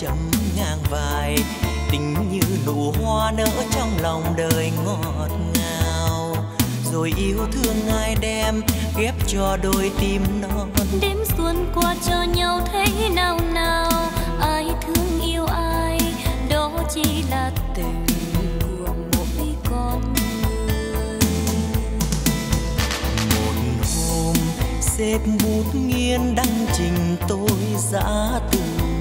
chấm ngang vai. Tình như nụ hoa nở trong lòng đời ngọt ngào, rồi yêu thương ai đem ghép cho đôi tim non. Đêm xuân qua cho nhau thấy nào nào, ai thương yêu ai đó chỉ là tình của mỗi con người. Một hôm xếp bút nghiên đăng trình tôi giã từ,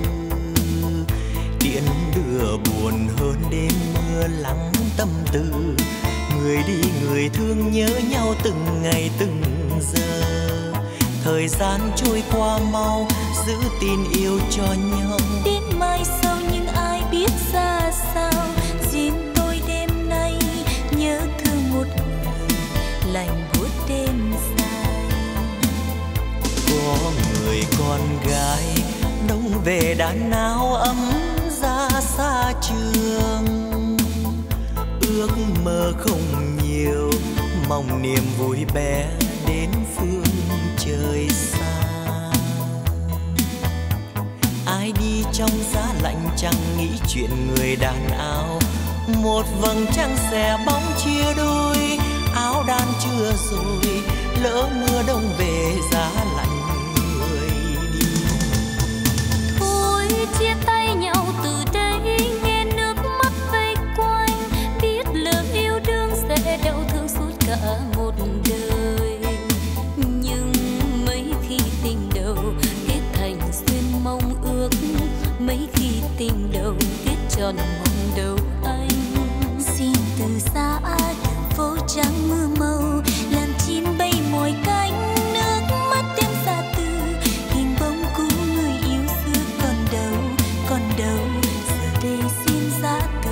tiễn đưa buồn hơn đêm mưa lắng tâm tư. Người đi người thương nhớ nhau từng ngày từng giờ, thời gian trôi qua mau giữ tin yêu cho nhau. Đến mai sau nhưng ai biết ra sao, riêng tôi đêm nay nhớ thương một người lạnh buốt đêm dài. Có người con gái đông về đàn áo ấm ra xa trường, ước mơ không nhiều mong niềm vui bé đến phương trời xa. Ai đi trong giá lạnh chẳng nghĩ chuyện người đàn áo, một vầng trăng xẻ bóng chia đôi. Áo đan chưa rồi lỡ mưa đông về giá lạnh người đi. Thôi chia tay nhau từ đây, nghe nước mắt vây quanh, biết lỡ yêu đương sẽ đau thương suốt cả một đời. Nhưng mấy khi tình đầu kết thành duyên mong ước, mấy khi tình đầu kết tròn mong đầu anh. Xin từ xa đường phố trắng mưa màu, làm chim bay mồi cánh, nước mắt em xa từ hình bóng cũ người yêu xưa còn đâu giờ đây xin giá từ.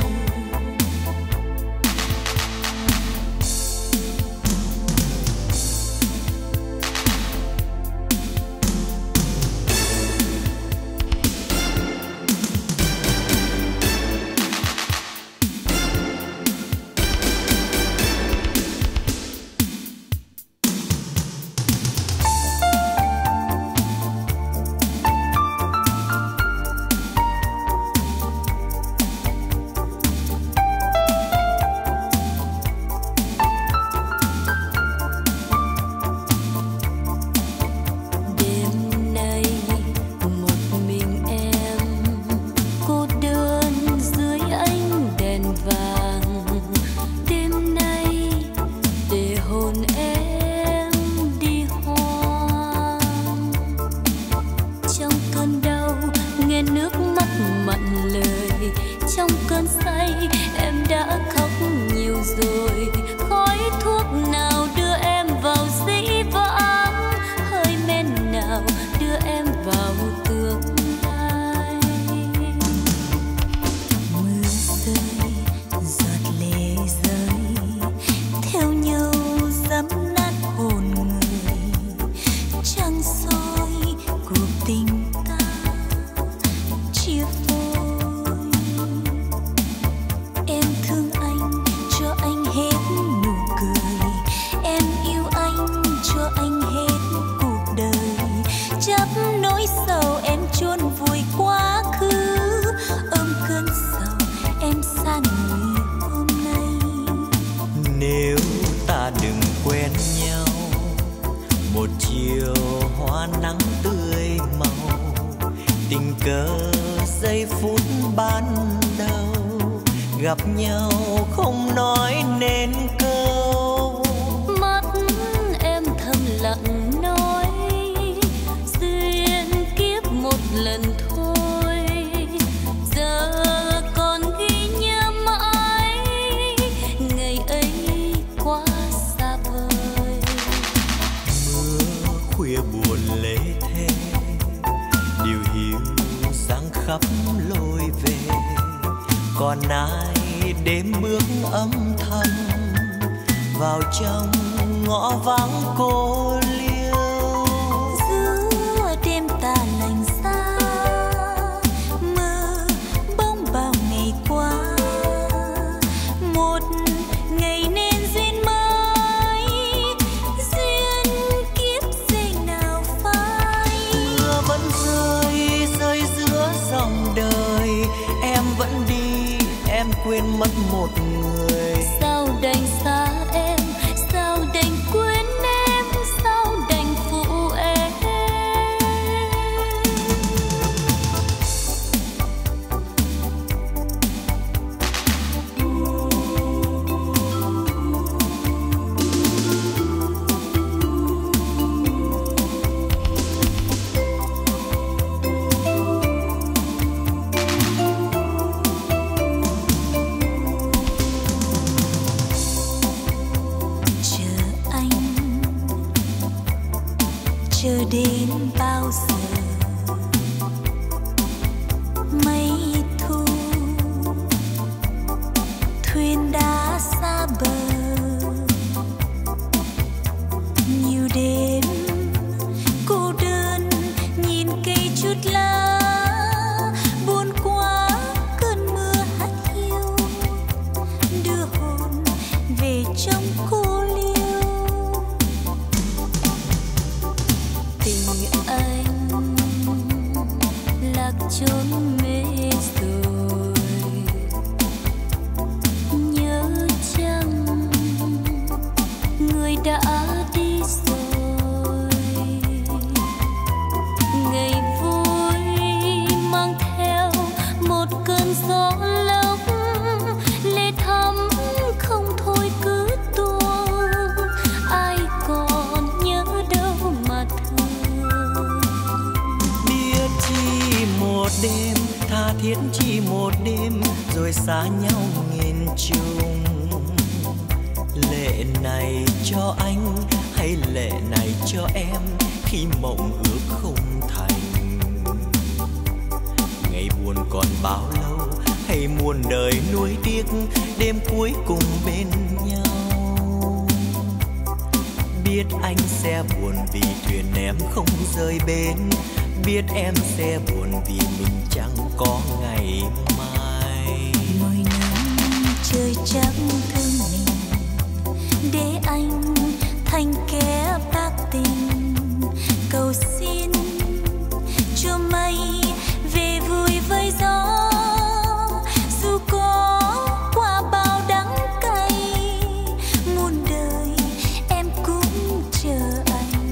Gặp nhau không nói nên câu, mắt em thầm lặng nói duyên kiếp một lần thôi. Giờ còn ghi nhớ mãi ngày ấy quá xa vời. Mưa khuya buồn lê thê, điều hiu dáng khắp lối về. Còn ai đêm bước âm thầm vào trong ngõ vắng cô liêu. Giữa đêm tà lành xa, mơ bóng bao ngày qua, một ngày nên duyên mới, duyên kiếp dây nào phai. Mưa vẫn rơi giữa dòng đời, quên mất một người. Sao đành xa em, sao đành quên em, sao đành phụ em. Chờ đến bao giờ mây thu thuyền đã xa bờ, nhiều đêm cô đơn nhìn cây chút lá buồn quá cơn mưa hắt hiu, đưa hồn về trong cô liêu. Tình anh lạc chốn mê rồi, nhớ chăng người đã đi rồi. Ngày vui mang theo một cơn gió lốc, lệ thắm không thôi cứ tuôn. Ai còn nhớ đâu mà thương. Biết chỉ một đêm, tha thiết chỉ một đêm, rồi xa nhau nghìn trùng. Lệ này cho anh hay lệ này cho em, khi mộng ước không thành. Ngày buồn còn bao lâu, hay muôn đời nuối tiếc, đêm cuối cùng bên nhau. Biết anh sẽ buồn vì thuyền em không rời bến, biết em sẽ buồn vì mình chẳng có ngày mai. Mỗi năm trời chắc thương mình, để anh thành kẻ bạc tình. Cầu xin cho mây về vui với gió, dù có qua bao đắng cay, muôn đời em cũng chờ anh.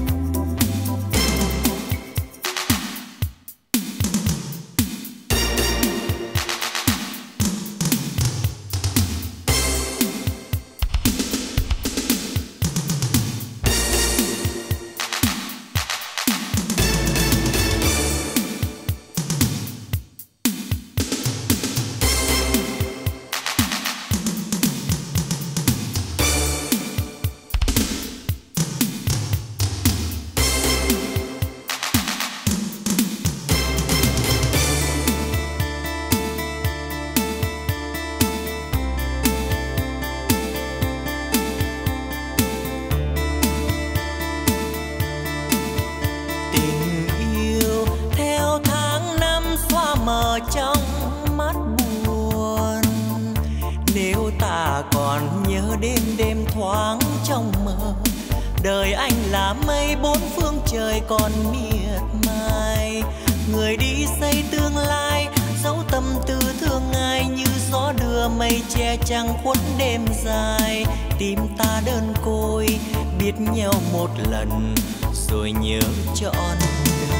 Trong mắt buồn, nếu ta còn nhớ đến đêm thoáng trong mơ, đời anh là mây bốn phương trời còn miệt mài. Người đi xây tương lai, dấu tâm tư thương ai, như gió đưa mây che trăng khuất đêm dài. Tim ta đơn côi, biết nhau một lần rồi nhớ trọn đời.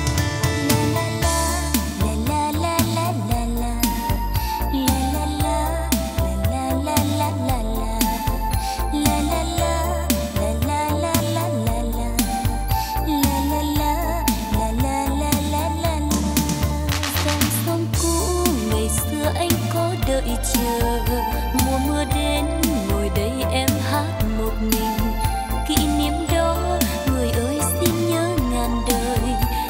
Chờ mùa mưa đến, ngồi đây em hát một mình. Kỷ niệm đó người ơi xin nhớ ngàn đời.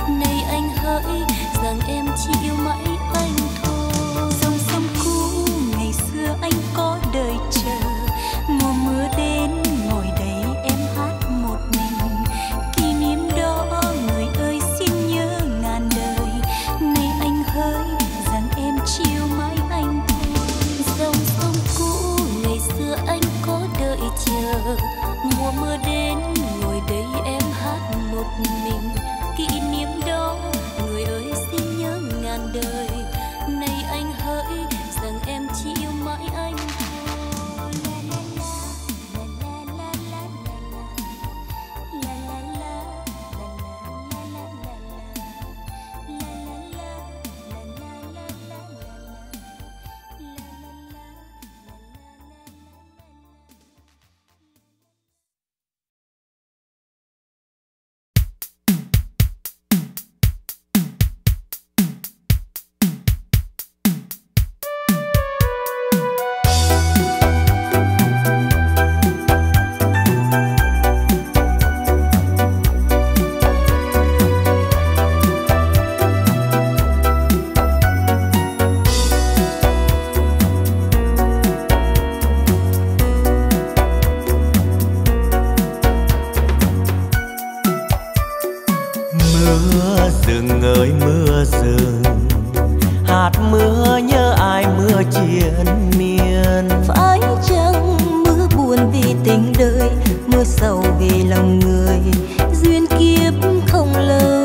Mưa rừng ơi mưa rừng, hạt mưa nhớ ai mưa triền miên. Phải chăng mưa buồn vì tình đời, mưa sầu vì lòng người, duyên kiếp không lâu.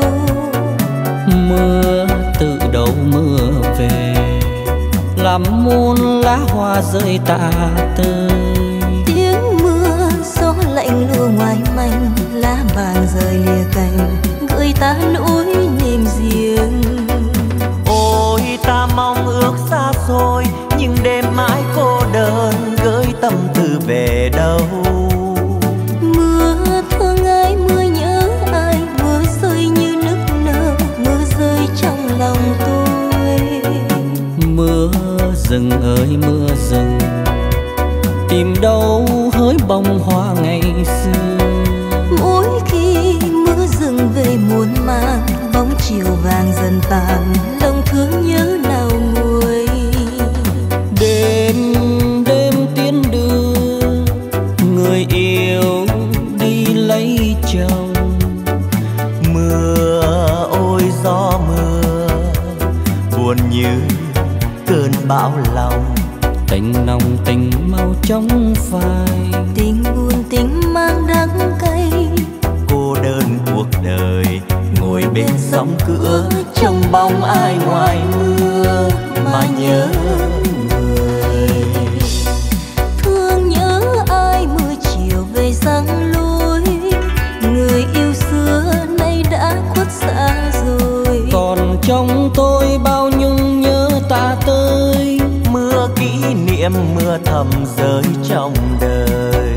Mưa tự đâu mưa về, làm muôn lá hoa rơi tả tơi. Tiếng mưa gió lạnh lùa ngoài manh, lá vàng rơi lìa cành, gửi ta nỗi niềm riêng. Ôi ta mong ước xa xôi, nhưng đêm mãi cô đơn, gửi tâm tư về đâu. Mưa thương ai, mưa nhớ ai, mưa rơi như nức nở, mưa rơi trong lòng tôi. Mưa rừng ơi mưa rừng, tìm đâu hỡi bông hoa ngày xưa. Mỗi khi mưa rừng về muôn màng, bóng chiều vàng dần tàn, lòng thương nhớ nào nguôi. Đêm đêm tiến đưa người yêu đi lấy chồng. Mưa ôi gió mưa, buồn như cơn bão lòng. Tình nồng tình mau chóng phai, Tình buồn tình mang đắng cay, Cô đơn cuộc đời ngồi bên sóng cửa, trông bóng ai ngoài mưa mà nhớ người. thương nhớ ai mưa chiều về giăng lối, người yêu xưa nay đã khuất xa rồi. còn trong tôi bao nhung nhớ ta tới. Mưa kỷ niệm mưa thầm rơi trong đời.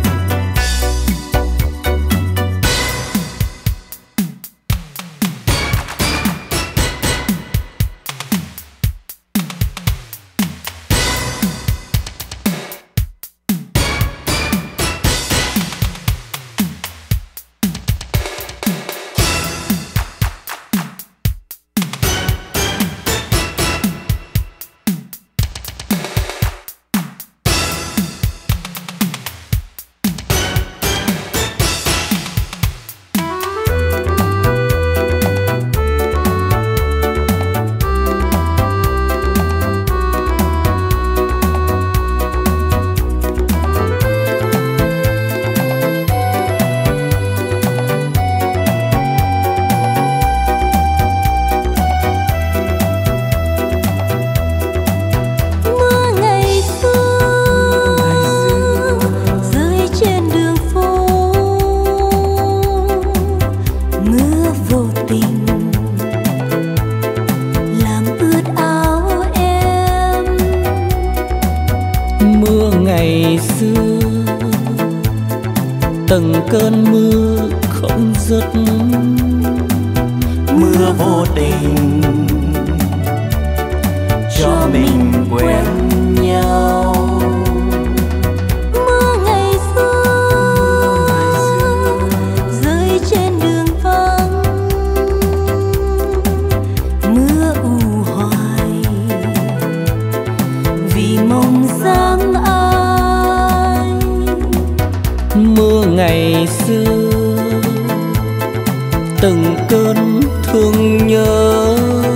từng cơn mưa không dứt. Mưa vô tình cho mình quen nhau. Mưa ngày xưa rơi trên đường vắng, mưa u hoài vì mong dáng ai. Mưa ngày xưa từng cơn thương nhớ,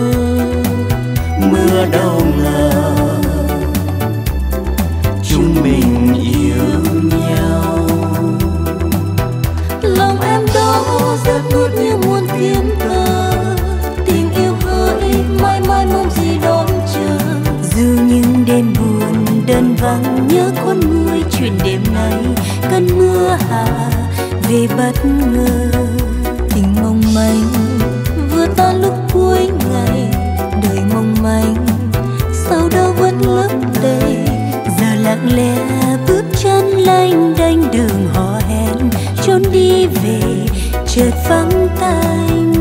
mưa đâu ngờ chúng mình yêu nhau. Lòng em đó rất buốt như muôn tiếng thơ, tình yêu hỡi mãi mãi mong gì đón chờ. Dù những đêm buồn đơn vắng nhớ con người chuyện đêm nay, cơn mưa hạ về bất ngờ. Tình mong manh vừa tan lúc cuối ngày, đời mong manh sau đó vẫn lấp đầy. Giờ lặng lẽ bước chân lênh đênh đường hò hẹn, trốn đi về chợt vắng tanh.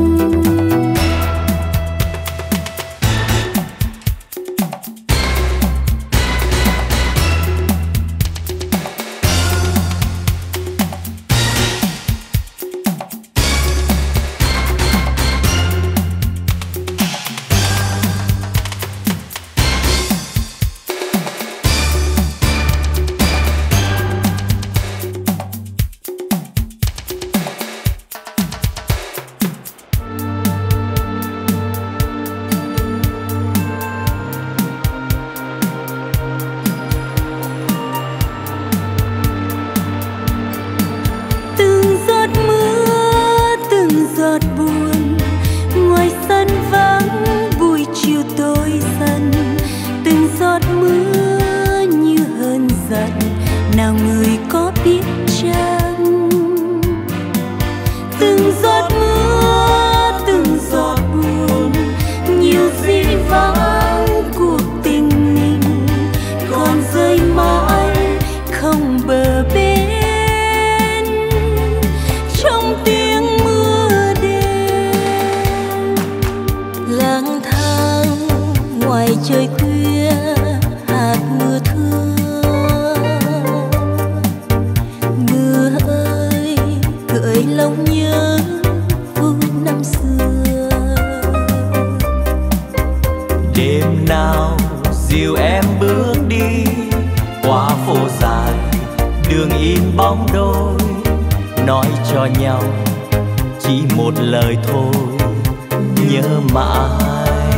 nhau chỉ một lời thôi, nhớ mãi.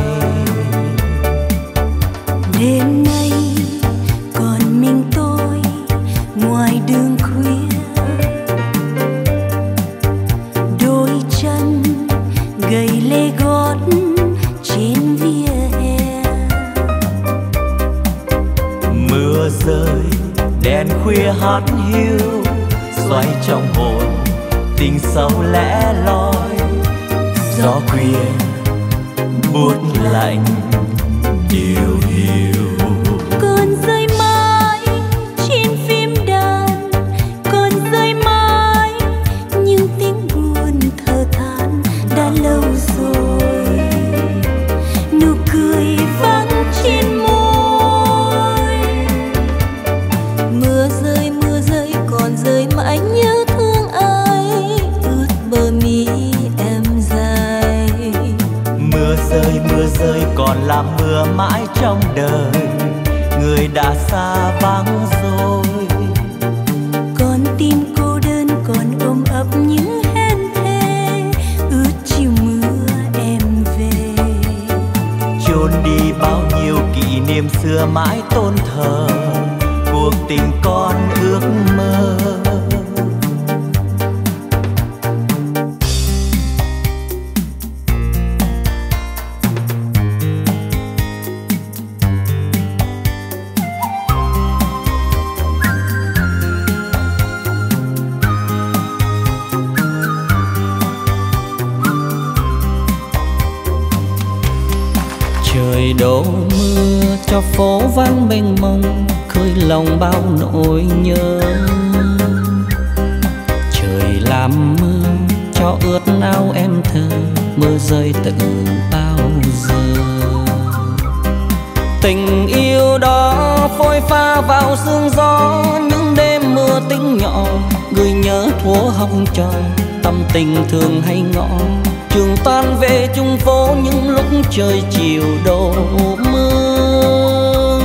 Đêm nay còn mình tôi ngoài đường khuya, đôi chân gầy lê gót trên vỉa hè. Mưa rơi đèn khuya hát hiu, xoay trong hồn tình sâu lẻ loi. Gió khuya buốt lạnh điều hiu, Còn rơi mãi trên phím đàn, còn rơi mãi những tiếng buồn thở than đã lâu rồi. Nụ cười vắng trên môi. Mưa rơi còn rơi mãi nhớ thương ai, ướt bờ mi em dài. mưa rơi còn là mưa mãi trong đời, người đã xa vắng rồi. Con tim cô đơn còn ôm ấp những hên thề, ướt chiều mưa em về. Chôn đi bao nhiêu kỷ niệm xưa mãi tôn thờ, cuộc tình con ước mơ. Trời đổ mưa cho phố vắng mênh mông, khơi lòng bao nỗi nhớ. Trời làm mưa cho ướt áo em thơ, mưa rơi từ bao giờ. Tình yêu đó phôi pha vào sương gió, những đêm mưa tính nhỏ, người nhớ thuở học trò, tâm tình thường hay ngõ. Trường tan về chung phố những lúc trời chiều đổ mưa.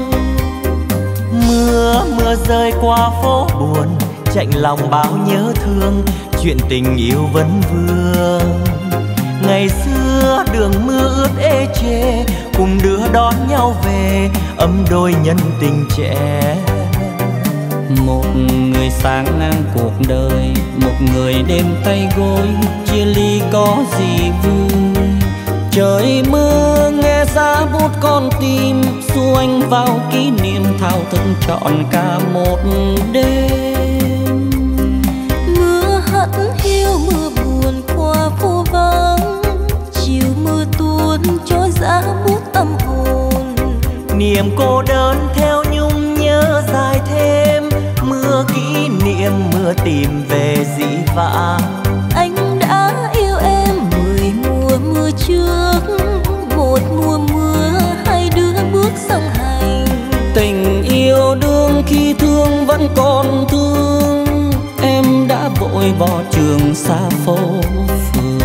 Mưa rơi qua phố buồn, chạnh lòng bao nhớ thương, chuyện tình yêu vẫn vương. Ngày xưa đường mưa ướt ê chê, cùng đứa đón nhau về, ấm đôi nhân tình trẻ. Một người sáng ngang cuộc đời, một người đêm tay gối, chia ly có gì vui. Trời mưa nghe giá bút con tim, xu anh vào kỷ niệm thao thức trọn cả một đêm. Mưa hắt hiu mưa buồn qua phố vắng, chiều mưa tuôn cho giá bút tâm hồn. Niềm cô đơn theo nhung nhớ dài thêm, mưa kỷ niệm mưa tìm về dĩ vãng. Anh đã yêu em 10 mùa mưa trước, một mùa mưa hai đứa bước song hành. Tình yêu đương khi thương vẫn còn thương, em đã vội bỏ trường xa phố phường.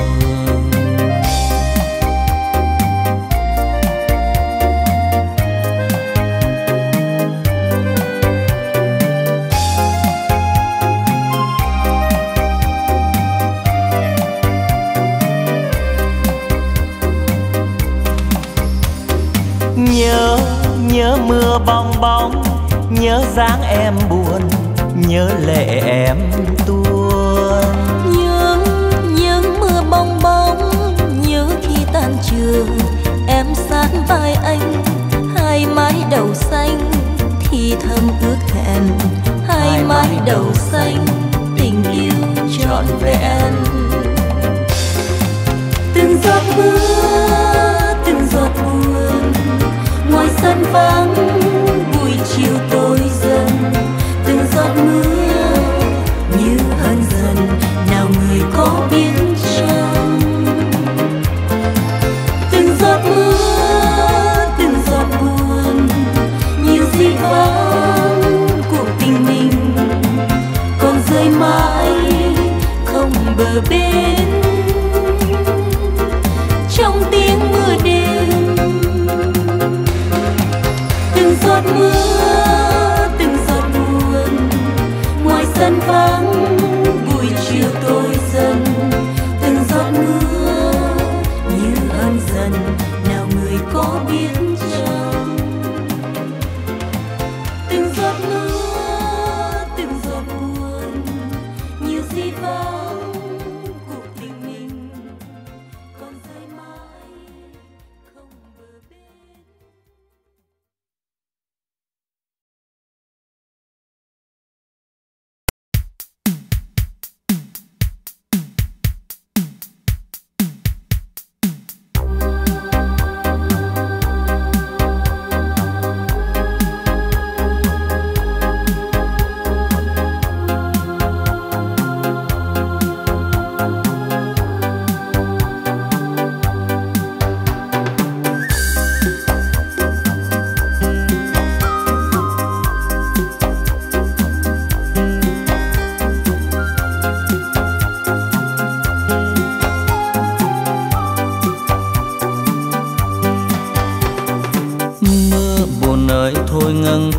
Nhớ mưa bong bóng, nhớ dáng em buồn, nhớ lệ em tuôn. Nhớ mưa bong bóng, nhớ khi tan trường em sát vai anh, hai mái đầu xanh thì thầm ước hẹn, hai mái đầu xanh tình yêu trọn vẹn. Từng giọt mưa, từng giọt buồn, ngoài sân vắng buổi chiều tối dần. Từng giọt mưa như hơn dần, nào người có biết chăng. Từng giọt mưa, từng giọt buồn, nhiều gì vắng cuộc tình mình, còn rơi mãi không bờ bên. Trong tiếng mưa đêm, từng giọt mưa, từng giọt buồn, ngoài sân vắng buổi chiều tối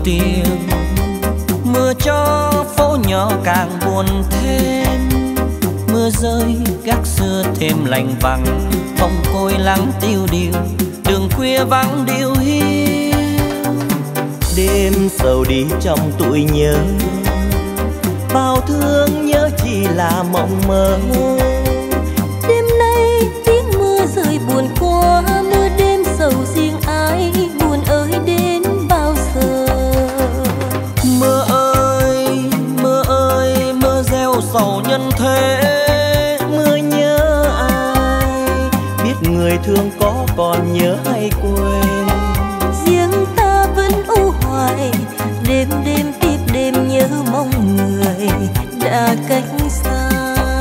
triều. Mưa cho phố nhỏ càng buồn thêm, mưa rơi gác xưa thêm lạnh vắng, phòng côi lắng tiêu điều, đường khuya vắng điêu hiu. Đêm sầu đi trong tuổi nhớ, bao thương nhớ chỉ là mộng mơ. Đêm nay tiếng mưa rơi buồn quá, mưa đêm sầu riêng ai, buồn ơi đến bao giờ. Mưa ơi, mưa ơi, mưa gieo sầu nhân thế. Mưa nhớ ai, biết người thương có còn nhớ hay quên. Riêng ta vẫn u hoài, đêm đêm tiếp đêm nhớ mong người đã cách xa.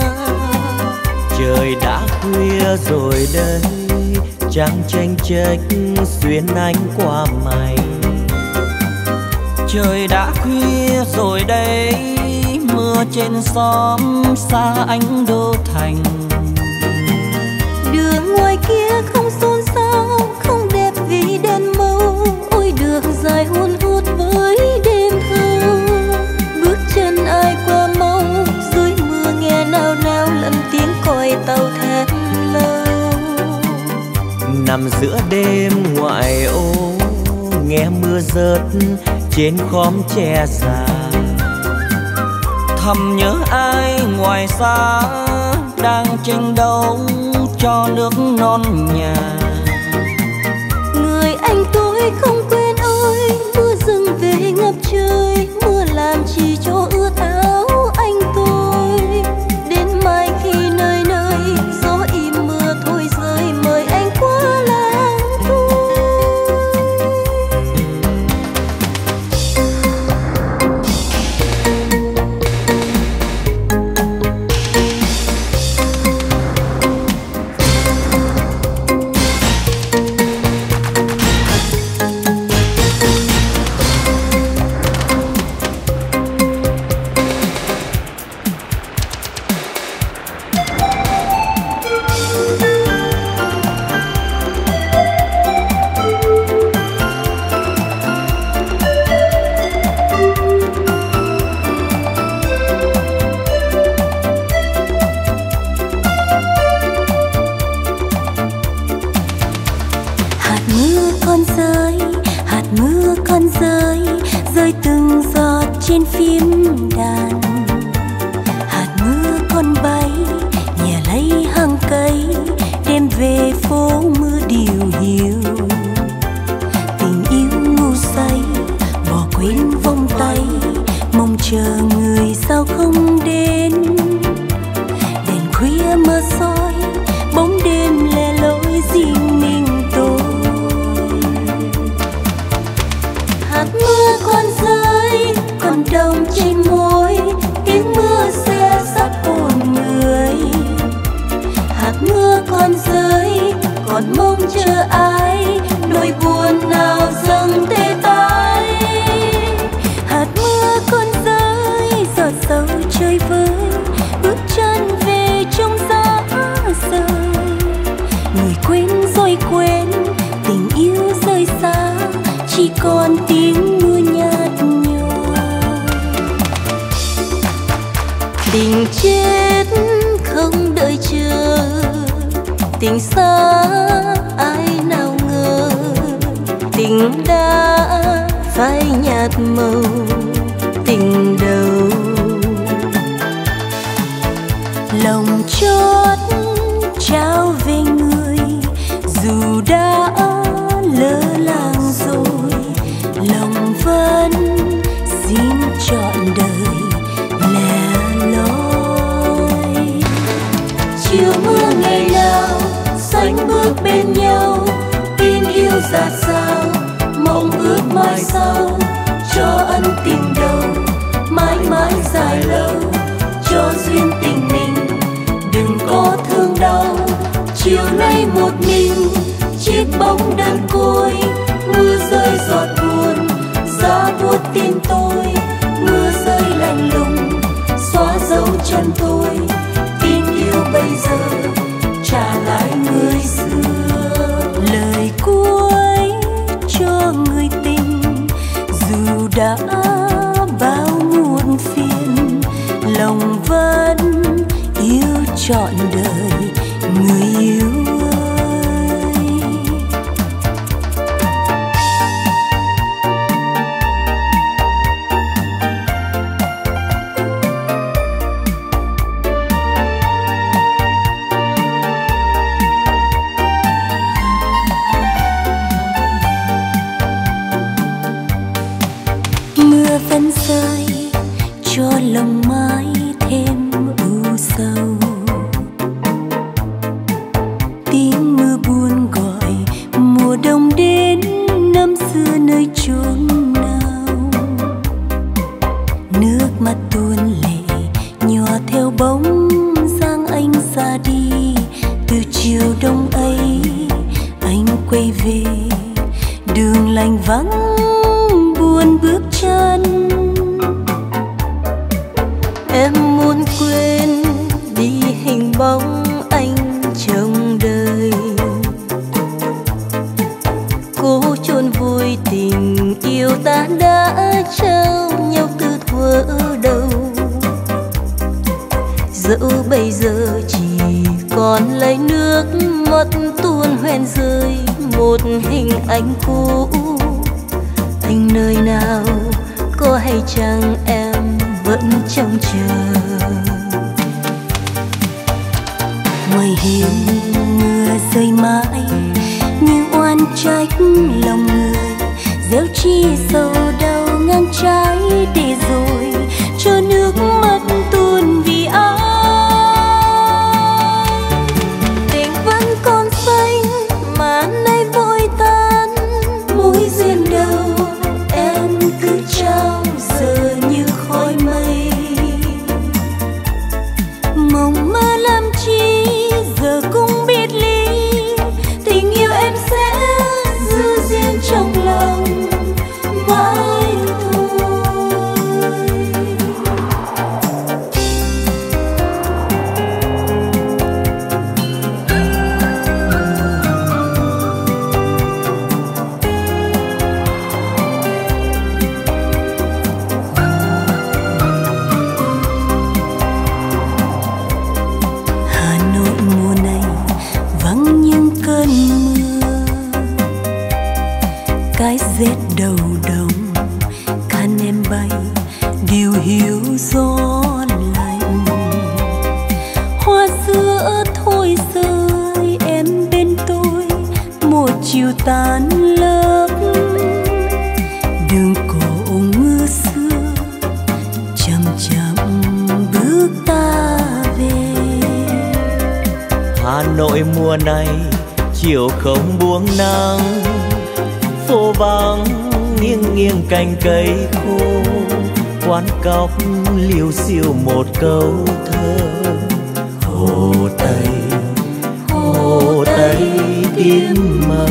Trời đã khuya rồi đây, trăng chênh chênh xuyên ánh qua mây. Trời đã khuya rồi đây, mưa trên xóm xa ánh đô thành. Đường ngoài kia không xôn xao, không đẹp vì đèn màu. Ôi đường dài hun hút với đêm thâu, bước chân ai qua mau, dưới mưa nghe nao nao lẫn tiếng còi tàu thét lâu. Nằm giữa đêm ngoại ô, nghe mưa rớt trên khóm tre già. Thầm nhớ ai ngoài xa, đang tranh đấu cho nước non nhà. Người anh tôi không quên ơi, mưa rừng về ngập trời, mưa làm chỉ cho ướt áo anh tôi. Đến mai khi nơi nơi gió im mưa thôi rơi, mời anh qua làng tôi. Rơi từng giọt trên phím đàn. Hạt mưa con bay nhẹ lấy hàng cây, đêm về phố mưa điều hiu. Tình yêu ngu say bỏ quên vòng tay, mong chờ người sao không đến. Đèn khuya mơ soi bóng đêm lẻ loi riêng mình tôi. Hạt mưa còn rơi còn đông trên môi, tiếng mưa xe sắt hồn người. Hạt mưa còn rơi còn mong chờ ai, nỗi buồn nào dâng tê tái. Hạt mưa còn rơi giọt sâu chơi vơi, bước chân về trong giá rời. Người quên rồi quên, tình yêu rơi xa, chỉ còn tiếng mưa nhạt nhòa. Tình chết không đợi chờ, tình xa ai nào ngờ. Tình đã phai nhạt màu tình đầu, lòng chót trao về người dù đã lỡ làng rồi. Lòng vẫn xin trọn đời lẻ loi. Chiều mưa ngày nào xanh bước bên nhau, tin yêu dạt dào mong ước mai sau. Cho ân tình đầu mãi mãi dài lâu, cho duyên tình mình đừng có thương đau. Chiều nay một mình chiếc bóng đơn côi, mưa rơi giọt buồn giá buốt tim tôi. Mưa rơi lạnh lùng xóa dấu chân tôi, tin yêu bây giờ trả lại người xưa. Lời cuối cho người tình dù đã bao muộn phiền, lòng vẫn yêu trọn đời người yêu ơi. Mưa vẫn rơi cho lòng mãi thêm u sầu, tiếng mưa buồn gọi mùa đông đến năm xưa nơi chốn nào. Nước mắt tuôn lệ nhòa theo bóng dáng anh ra đi. Từ chiều đông ấy anh quay về, đường lành vắng buồn bước chân. Em muốn quên đi hình bóng anh trong đời, cố chôn vùi tình yêu ta đã trao nhau từ thuở đầu. Dẫu bây giờ chỉ còn lấy nước mắt tuôn hoen rơi một hình ảnh cũ. Anh nơi nào có hay chăng em vẫn trông chờ. Ngoài hiên mưa rơi mãi như oan trách lòng người, gieo chi sầu đau ngang trái để rồi cho nước mắt tuôn vì ai. Tình vẫn còn xanh mà nay vội tan, mối duyên đầu em cứ trao giờ như khói mây. Mộng mơ làm chi giờ cũng biết ly, tình yêu em sẽ giữ riêng trong lòng mãi thôi. Hà Nội mùa này vắng những cơn mưa, cái rét đầu đông can em bay điều hiu gió lạnh. Hoa sữa thôi rơi em bên tôi một chiều tan lớp. Đường cổ mưa xưa chậm chậm bước ta về. Hà Nội mùa này chiều không buông nắng, phố vắng nghiêng nghiêng cành cây khô. Quán cóc liêu xiêu một câu thơ, Hồ Tây tím mờ.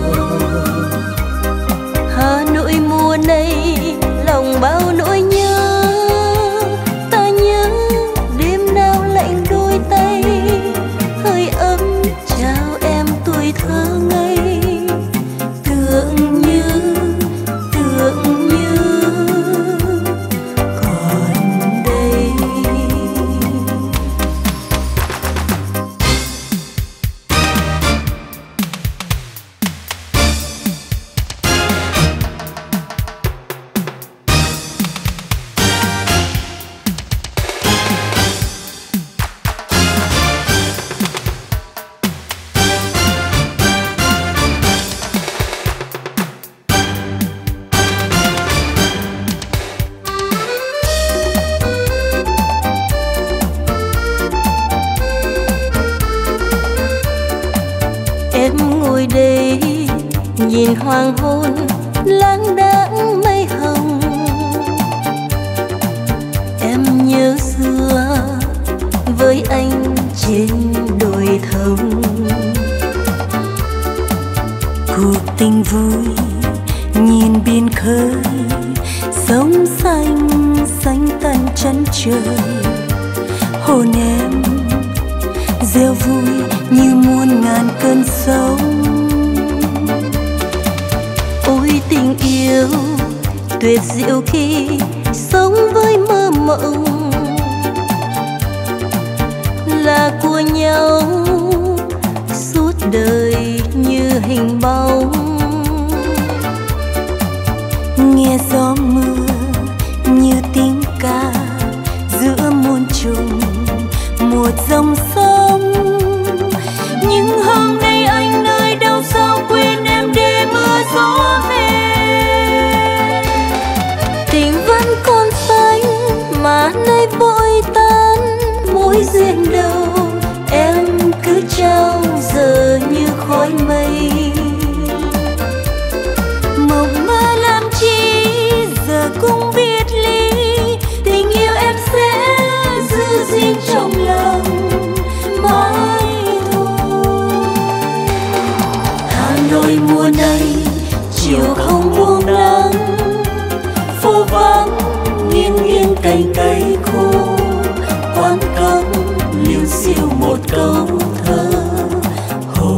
Hà Nội mùa này lòng bao nỗi nhớ, ta nhớ đêm nào lạnh đôi tay, hơi ấm chào em tuổi thơ ngây. Tưởng như còn đây. Em ngồi đây nhìn hoàng hôn lãng đãng mây hồng. Em nhớ xưa với anh trên đồi thông, cuộc tình vui nhìn biển khơi, sóng xanh xanh tận chân trời. Hồn em reo vui như muôn ngàn cơn sóng. Ôi tình yêu tuyệt diệu dịu khi sống với mơ mộng là của nhau suốt đời như hình bóng. Nghe gió mưa như tiếng ca giữa muôn trùng một dòng sông. Nhưng hôm nay anh nơi đâu sao quên em để mưa gió về. Tình vẫn còn xanh mà nay vội tan, mối duyên đâu em cứ trao giờ như khói mây. Mộng mơ làm chi giờ cũng biệt ly, tình yêu em sẽ giữ riêng trong lòng mãi thôi. Hà Nội mùa này chiều không buông nắng, phố vắng nghiêng nghiêng cành cây khô, quán cấm liêu xiêu một câu thơ. Hồ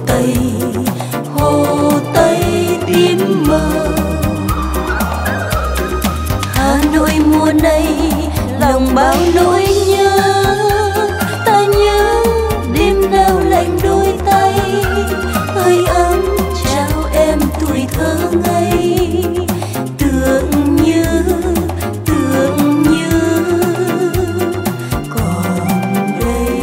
Tây tím mờ. Hà Nội mùa này lòng bao nỗi nhớ, ta nhớ đêm nào lạnh đôi tay, hơi ấm trao em tuổi thơ ngây. Tưởng như còn đây.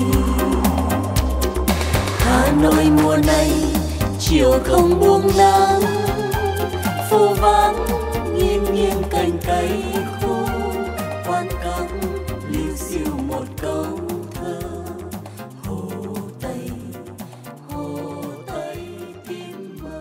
Hà Nội mùa này chiều không buông nắng, phố vắng nghiêng nghiêng cành cây khô, quán cấm liêu xiêu một câu thơ. Hồ Tây tím mờ.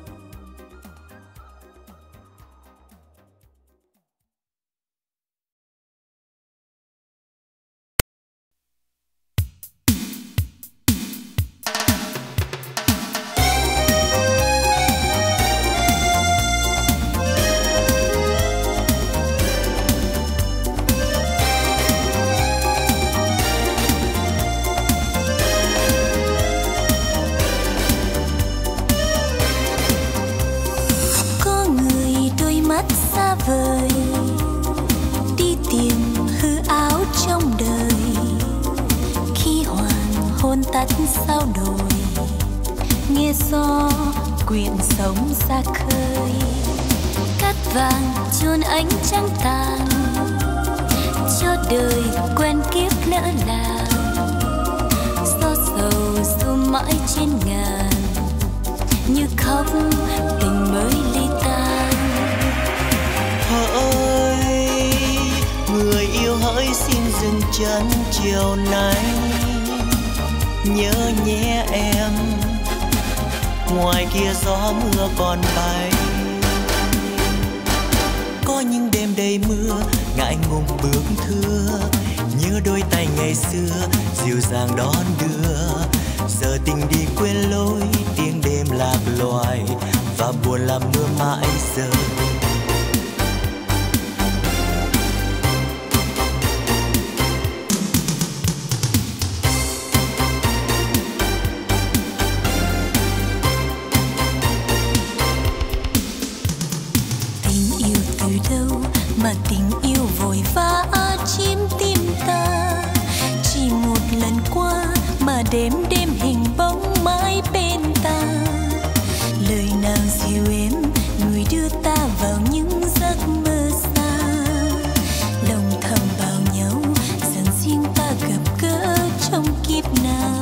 Có người đôi mắt xa vời đi tìm hư áo trong đời, khi hoàng hôn tắt sao đồi, nghe gió quyện sóng ra khơi. Cát vàng chôn ánh trăng tàn, cho đời quen kiếp lỡ làng. Gió sầu du mãi trên ngàn, như khóc tình mới ly tan. Hỡi người yêu hỡi xin dừng chân chiều nay, nhớ nhé em, ngoài kia gió mưa còn bay. Có những đêm đầy mưa ngại ngùng bước thưa, nhớ đôi tay ngày xưa dịu dàng đón đưa. Giờ tình đi quên lối, tiếng đêm lạc loài và buồn làm mưa mãi rơi. Tình yêu từ đâu mà tình yêu vội vã chiếm tim ta, chỉ một lần qua mà đêm đêm hình bóng mãi bên ta. Lời nào dịu êm người đưa ta vào những giấc mơ xa, lòng thầm bảo nhau rằng riêng ta gặp gỡ trong kiếp nào.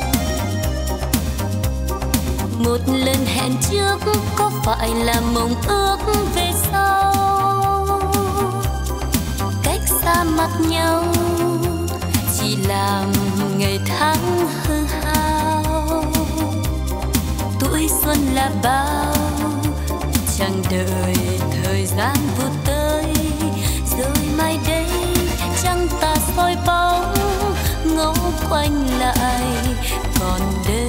Một lần hẹn trước có phải là mộng ước về sau, cách xa mặt nhau chỉ làm ngày tháng hư hao. Tuổi xuân là bao, chẳng đợi thời gian vụt tới, rồi mai đây trăng ta soi bóng ngó quanh lại còn đây.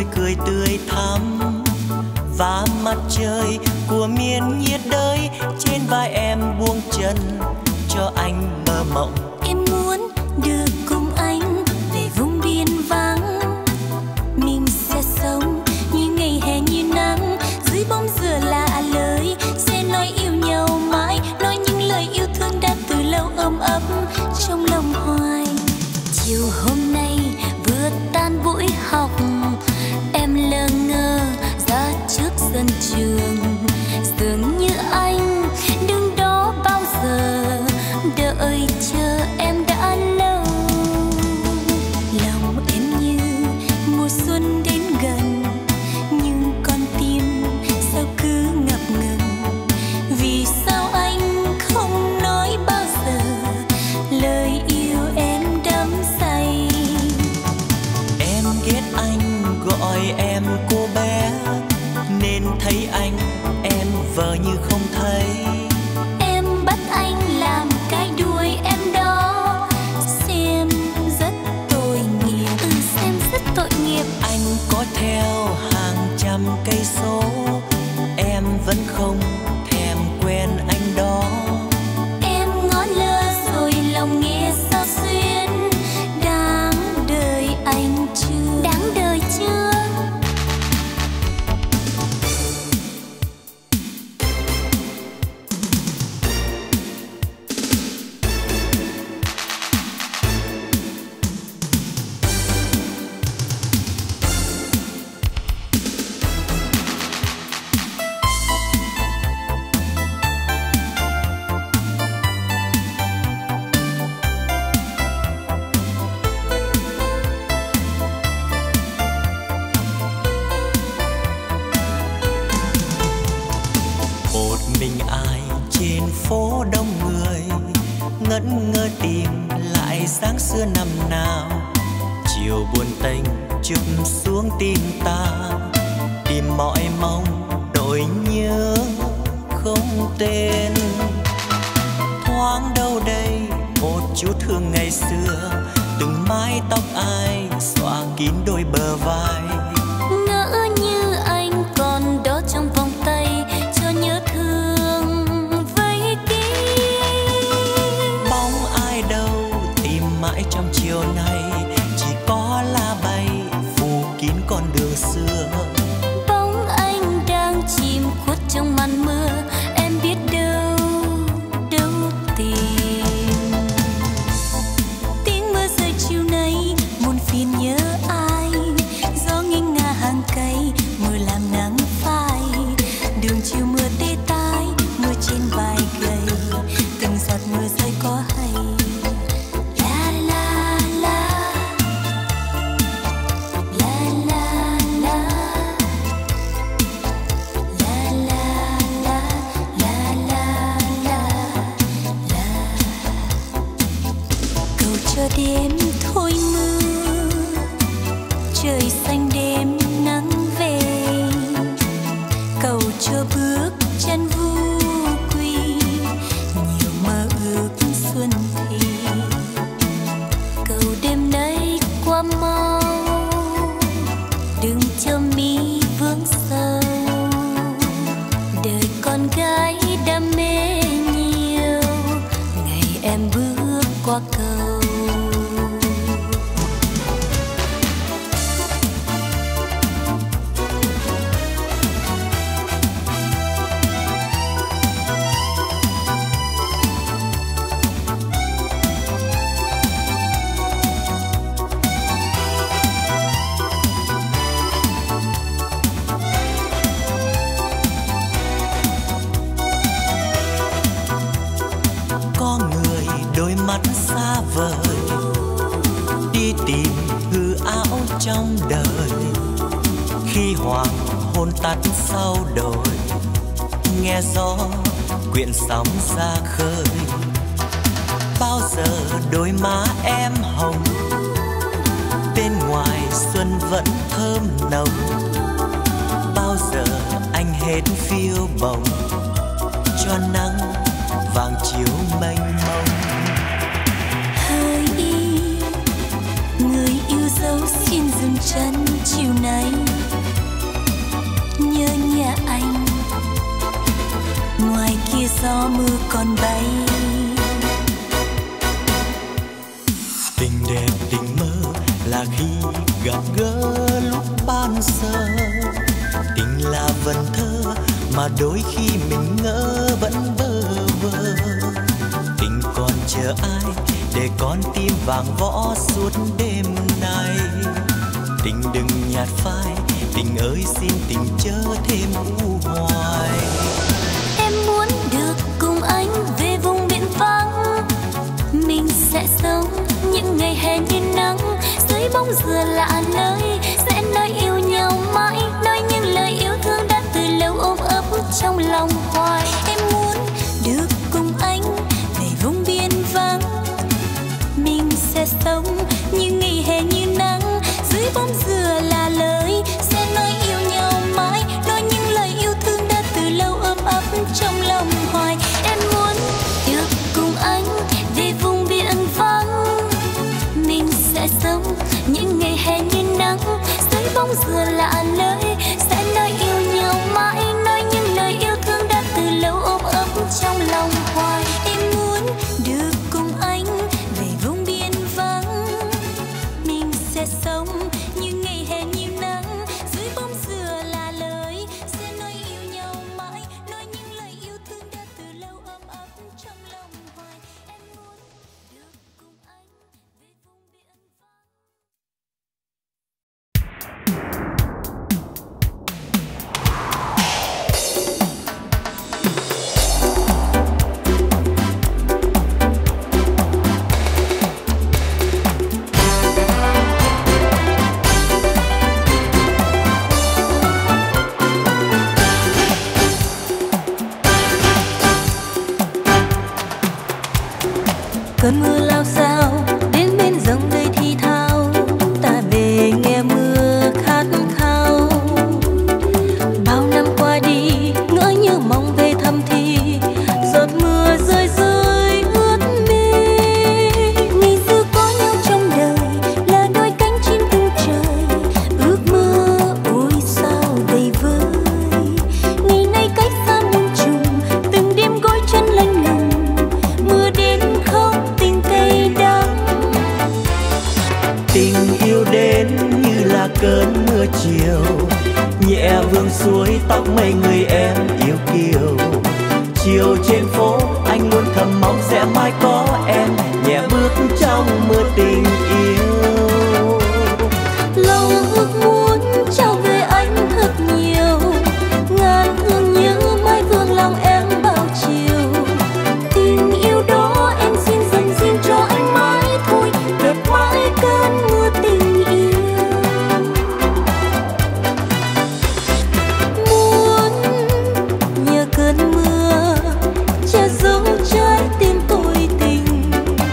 môi cười tươi thắm và mặt trời của miền nhiệt đới trên vai em buông chân cho anh mơ mộng. Em muốn được cùng anh về vùng biên vắng, mình sẽ sống như ngày hè như nắng dưới bóng dừa lạ lời, sẽ nói yêu nhau mãi, nói những lời yêu thương đã từ lâu ôm ấp trong lòng hoài. Chiều hôm nay vừa tan buổi học, em lơ ngơ ra trước sân trường, dường như anh đứng đó bao giờ đợi chờ em đã lâu. Lòng em như mùa xuân đến gần, nhưng con tim sao cứ ngập ngừng. Vì sao anh không nói bao giờ lời yêu em đắm say? Em ghét anh gọi em cô bé, nên thấy anh em vờ như không thấy. Em bắt anh làm cái đuôi em đó, xem rất tội nghiệp, xem rất tội nghiệp. Anh có theo hàng trăm cây số, em vẫn không thèm quen anh đó. Em ngó lơ rồi lòng nghe sao xuyên, đáng đời anh chưa, đáng đời chưa? Một mình ai trên phố đông người, ngẩn ngơ tìm lại dáng xưa năm nào. Chiều buồn tênh chụp xuống tim ta, tìm mọi mong nỗi nhớ không tên. Thoáng đâu đây một chút thương ngày xưa, từng mái tóc ai xõa kín đôi bờ vai. Ngỡ như anh còn đó trong vòng tay, cho nhớ thương vây kín. Bóng ai đâu tìm mãi trong chiều nay, chỉ có lá bay phủ kín con đường xưa. Bóng anh đang chìm khuất trong màn mưa, em biết đâu đâu tìm. Tiếng mưa rơi chiều nay muôn phiền nhớ ai, gió nghiêng ngả hàng cây mưa làm nắng phai. Đường chiều mưa tê tái, mưa trên vai gầy, từng giọt mưa rơi có hay. La la la, la la la, la la la, la la la, cầu cho đêm thôi mưa, trời xanh đêm nắng về, cầu cho bước chân vu quy, nhiều mơ ước xuân thì. Cầu đêm nay qua mau, đừng cho mi vướng sâu, đời con gái đam mê nhiều, ngày em bước qua cầu. Có người đôi mắt xa vời, đi tìm hư ảo trong đời. Khi hoàng hôn tắt sau đồi, nghe gió quyện sóng ra khơi. Bao giờ đôi má em hồng, bên ngoài xuân vẫn thơm nồng. Bao giờ anh hết phiêu bồng, cho nắng vàng chiếu mênh mông. Hỡi người yêu dấu xin dừng chân chiều nay, gió mưa còn bay. Tình đẹp tình mơ là khi gặp gỡ lúc ban sơ. Tình là vần thơ mà đôi khi mình ngỡ vẫn bơ vơ. Tình còn chờ ai để con tim vàng võ suốt đêm nay. Tình đừng nhạt phai, tình ơi xin tình chớ thêm u hoài. Em muốn được cùng anh về vùng biển vắng, mình sẽ sống những ngày hè như nắng dưới bóng dừa lạ nơi, sẽ nói yêu nhau mãi, nói những lời yêu thương đã từ lâu ôm ấp trong lòng hoài. Em muốn được cùng anh về vùng biển vắng, mình sẽ sống những ngày hè như nắng dưới bóng dừa là lời, sẽ nói yêu nhau mãi, nói những lời yêu thương đã từ lâu ôm ấp trong lòng hoài. Em muốn được cùng anh về vùng biển vắng, mình sẽ sống những ngày hè như nắng dưới bóng dừa lạ nơi, sẽ nói yêu nhau mãi, nói những lời yêu thương đã từ lâu ôm ấp trong lòng hoài. Em muốn được cùng anh về vùng biển vắng, mình sẽ sống những ngày hè như nắng dưới bóng dừa là lời, sẽ nói yêu nhau mãi, nói những lời yêu thương đã từ lâu ôm ấp trong lòng hoài. Em muốn được cùng anh về vùng biển vắng. Cơn mưa lao sao đến bên dòng đời thì thao, ta về nghe mưa khát khao. Bao năm qua đi ngỡ như mong về thăm thì giọt mưa rơi rơi ướt mi. Ngày xưa có nhau trong đời là đôi cánh chim tung trời, ước mơ ôi sao đầy vơi. Ngày nay cách xa muôn trùng, từng đêm gối chân lạnh lùng, mưa đến khóc tình cay đắng. Tình yêu đến như là cơn mưa chiều, nhẹ vương suối tóc mây người em yêu kiều. Chiều trên phố anh luôn thầm mong sẽ mãi có em, nhẹ bước trong mưa tình yêu. Lòng ước muốn trao về anh thật nhiều, ngàn hương nhớ mãi vương lòng em bao chiều. Tình yêu đó em xin dành riêng cho anh mãi thôi, đẹp mãi cơn mưa tình yêu. Muốn nhờ cơn mưa che giấu trái tim tôi tình,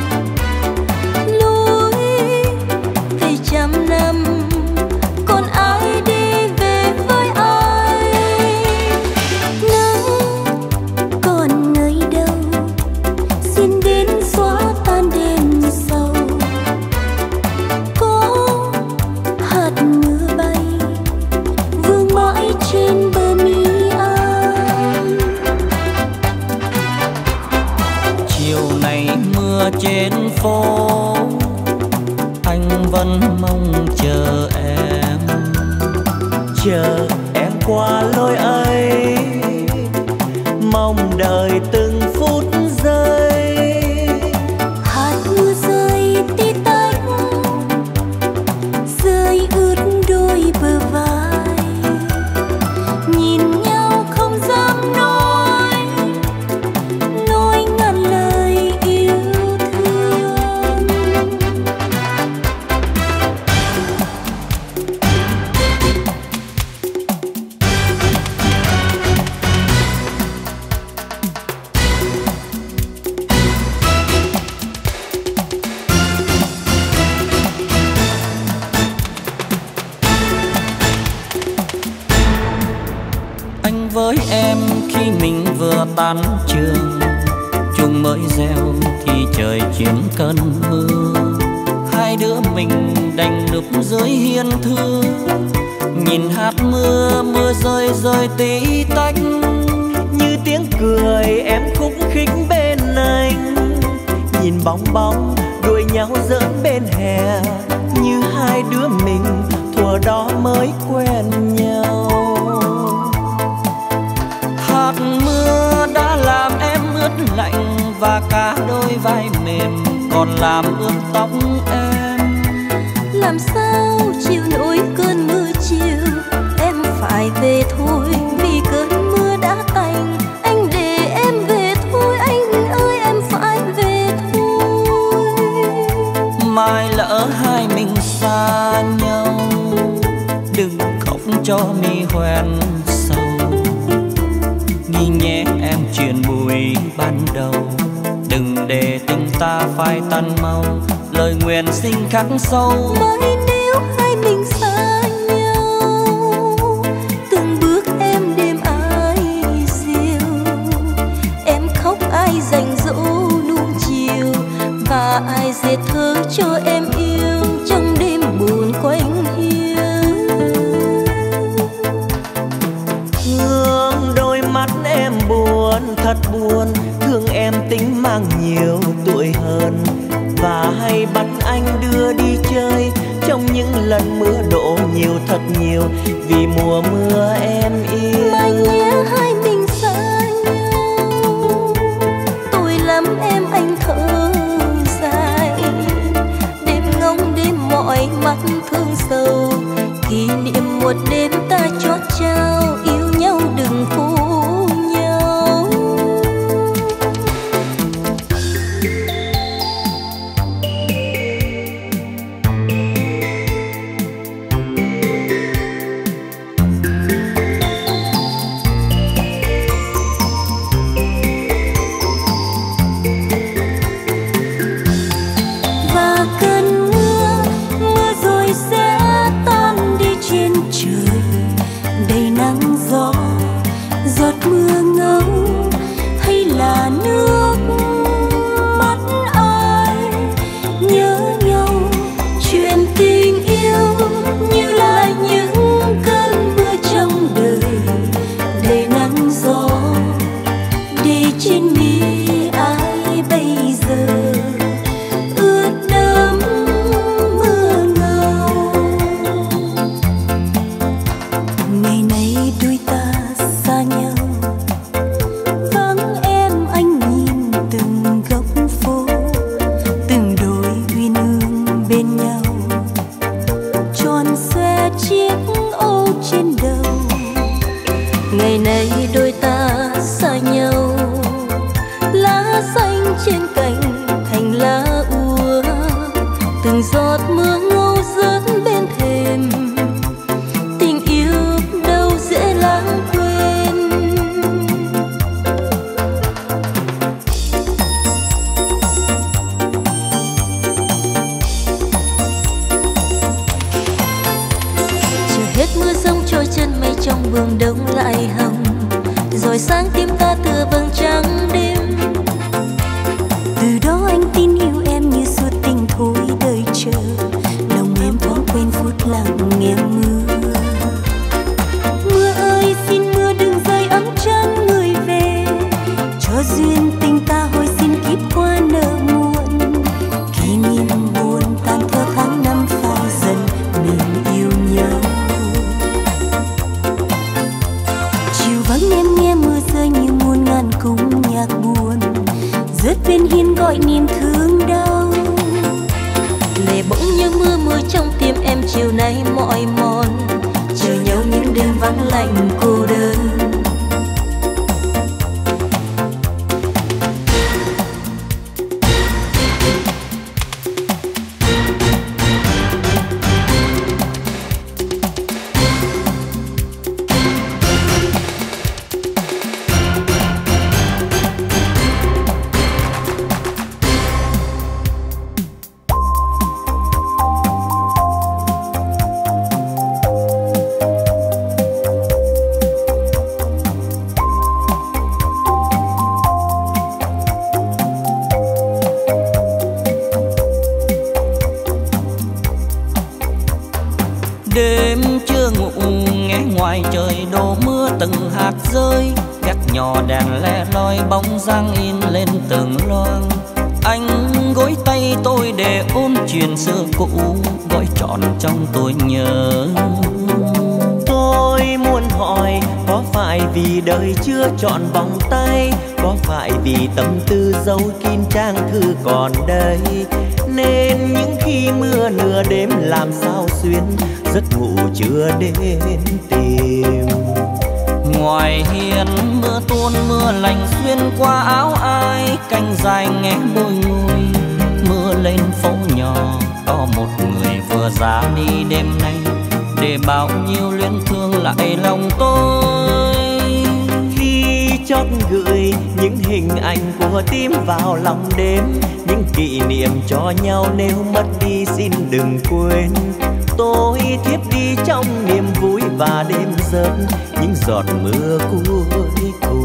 lối về trăm năm còn ai đi về với ai. Nắng còn nơi đâu xin đến xóa tan đêm sâu, có hạt mưa bay vương mãi trên bờ mi anh. Chiều này mưa trên phố, anh vẫn mong chờ em. Chờ em qua lối ấy, mong đợi từng phút giây. Hạt mưa rơi tí tách, rơi ướt đôi bờ vai. Nhìn nhau không dám nói ngàn lời yêu thương. Anh với em khi mình vừa tan trường, chuông mới reo thì trời chuyển cơn mưa. Hai đứa mình đành núp dưới hiên thưa, nhìn hạt mưa, mưa rơi rơi tí tách. Như tiếng cười em khúc khích bên anh, nhìn bong bóng đuổi nhau giỡn bên hè, như hai đứa mình thuở đó mới quen nhau. Hạt mưa đã làm em ướt lạnh và cả đôi vai mềm còn làm ướt tóc em. Làm sao chịu nổi cơn mưa chiều, em phải về thôi vì cơn mưa đã tạnh. Anh để em về thôi, anh ơi em phải về thôi. Mai lỡ hai mình xa nhau, đừng khóc cho mi hoen sầu. Ghi nhé em chuyện buổi ban đầu, đừng để tình ta phai tan mau. Lời nguyện xin khắc sâu. Mai nếu hai mình xa nhau, từng bước em đêm ai diều, em khóc ai dành dỗ nuông chiều, và ai dệt thơ cho em yêu trong đêm buồn quanh hiu. Thương đôi mắt em buồn, thật buồn, thương em tính mang nhiều tuổi hơn, và hay bắt anh đưa đi chơi trong những lần mưa đổ nhiều thật nhiều, vì mùa mưa em yêu. Mai nhé hai mình xa nhau, tôi lắm em anh thở dài, đêm ngóng đêm mỏi mắt thương sầu, kỷ niệm một đêm ta chót trao yêu nhau đừng phũ nhau. Và cơn mưa, mưa rồi sẽ tan đi trên trời, đầy nắng gió, giọt mưa ngâu hay là nước mắt ai nhớ nhau. Chuyện tình yêu như là những cơn mưa trong đời, đầy nắng gió để trên mi ai bây giờ ướt đẫm mưa ngâu. Ngày nay đôi ta xa nhau, vắng em anh nhìn từng góc phố, từng đôi uyên ương bên nhau, tròn xoe chiếc ô trên đầu. Ngày nay đôi ta xa nhau, lá xanh trên cành thành lá úa, từng giọt mưa ngâu rớt bên thềm, tình yêu đâu dễ lãng quên. Chờ hết mưa giông trôi chân mây trong buồng đông lại hồng, rồi sáng tim ta tựa vầng trăng đêm. Từ đó anh tin yêu em như suốt tình thôi đời chờ, lòng em thoáng quên phút lặng nghe mưa. Mưa ơi xin mưa đừng rơi ấm trăng người về, cho duyên tình ta hồi xin kiếp qua nợ muộn. Kỷ niệm buồn tan theo tháng năm phai dần, mình yêu nhau. Chiều vắng em nghe mưa rơi như muôn ngàn cung nhạc buồn, rớt bên hiên gọi niềm thương đau. Lệ bỗng như mưa mưa trong tim em chiều nay mỏi mòn, chờ nhau những đêm vắng lạnh cô đơn. Đêm chưa ngủ nghe ngoài trời đổ mưa từng hạt rơi, gác nhỏ đèn le loi bóng dáng in lên từng loang. Anh gối tay tôi để ôm chuyện xưa cũ, gọi trọn trong tôi nhớ. Tôi muốn hỏi có phải vì đời chưa chọn vòng tay, có phải vì tâm tư dấu kín trang thư còn đây, nên những khi mưa nửa đêm làm sao xuyên giấc ngủ chưa đến tìm. Ngoài hiên mưa tuôn mưa lạnh xuyên qua áo ai, canh dài nghe bồi ngùi. Mưa lên phố nhỏ có một người vừa ra đi đêm nay, để bao nhiêu luyến thương lại lòng tôi. Khi chót gửi những hình ảnh của tim vào lòng đêm, những kỷ niệm cho nhau nếu mất đi xin đừng quên. Tôi thiếp đi trong niềm vui và đêm rớt những giọt mưa cuối cùng.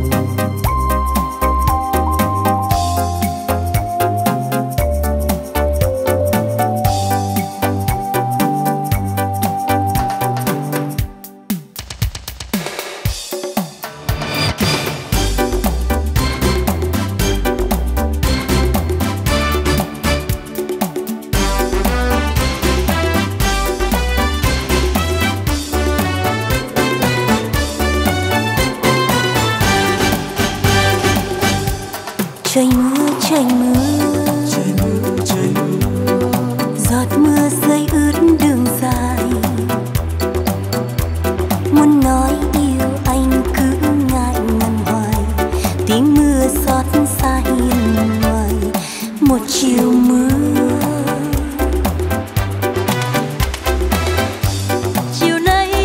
Trời mưa, trời mưa, Trời mưa, trời mưa, giọt mưa rơi ướt đường dài. Muốn nói yêu anh cứ ngại ngần hoài, tiếng mưa xót xa hiên ngoài một chiều mưa. Chiều nay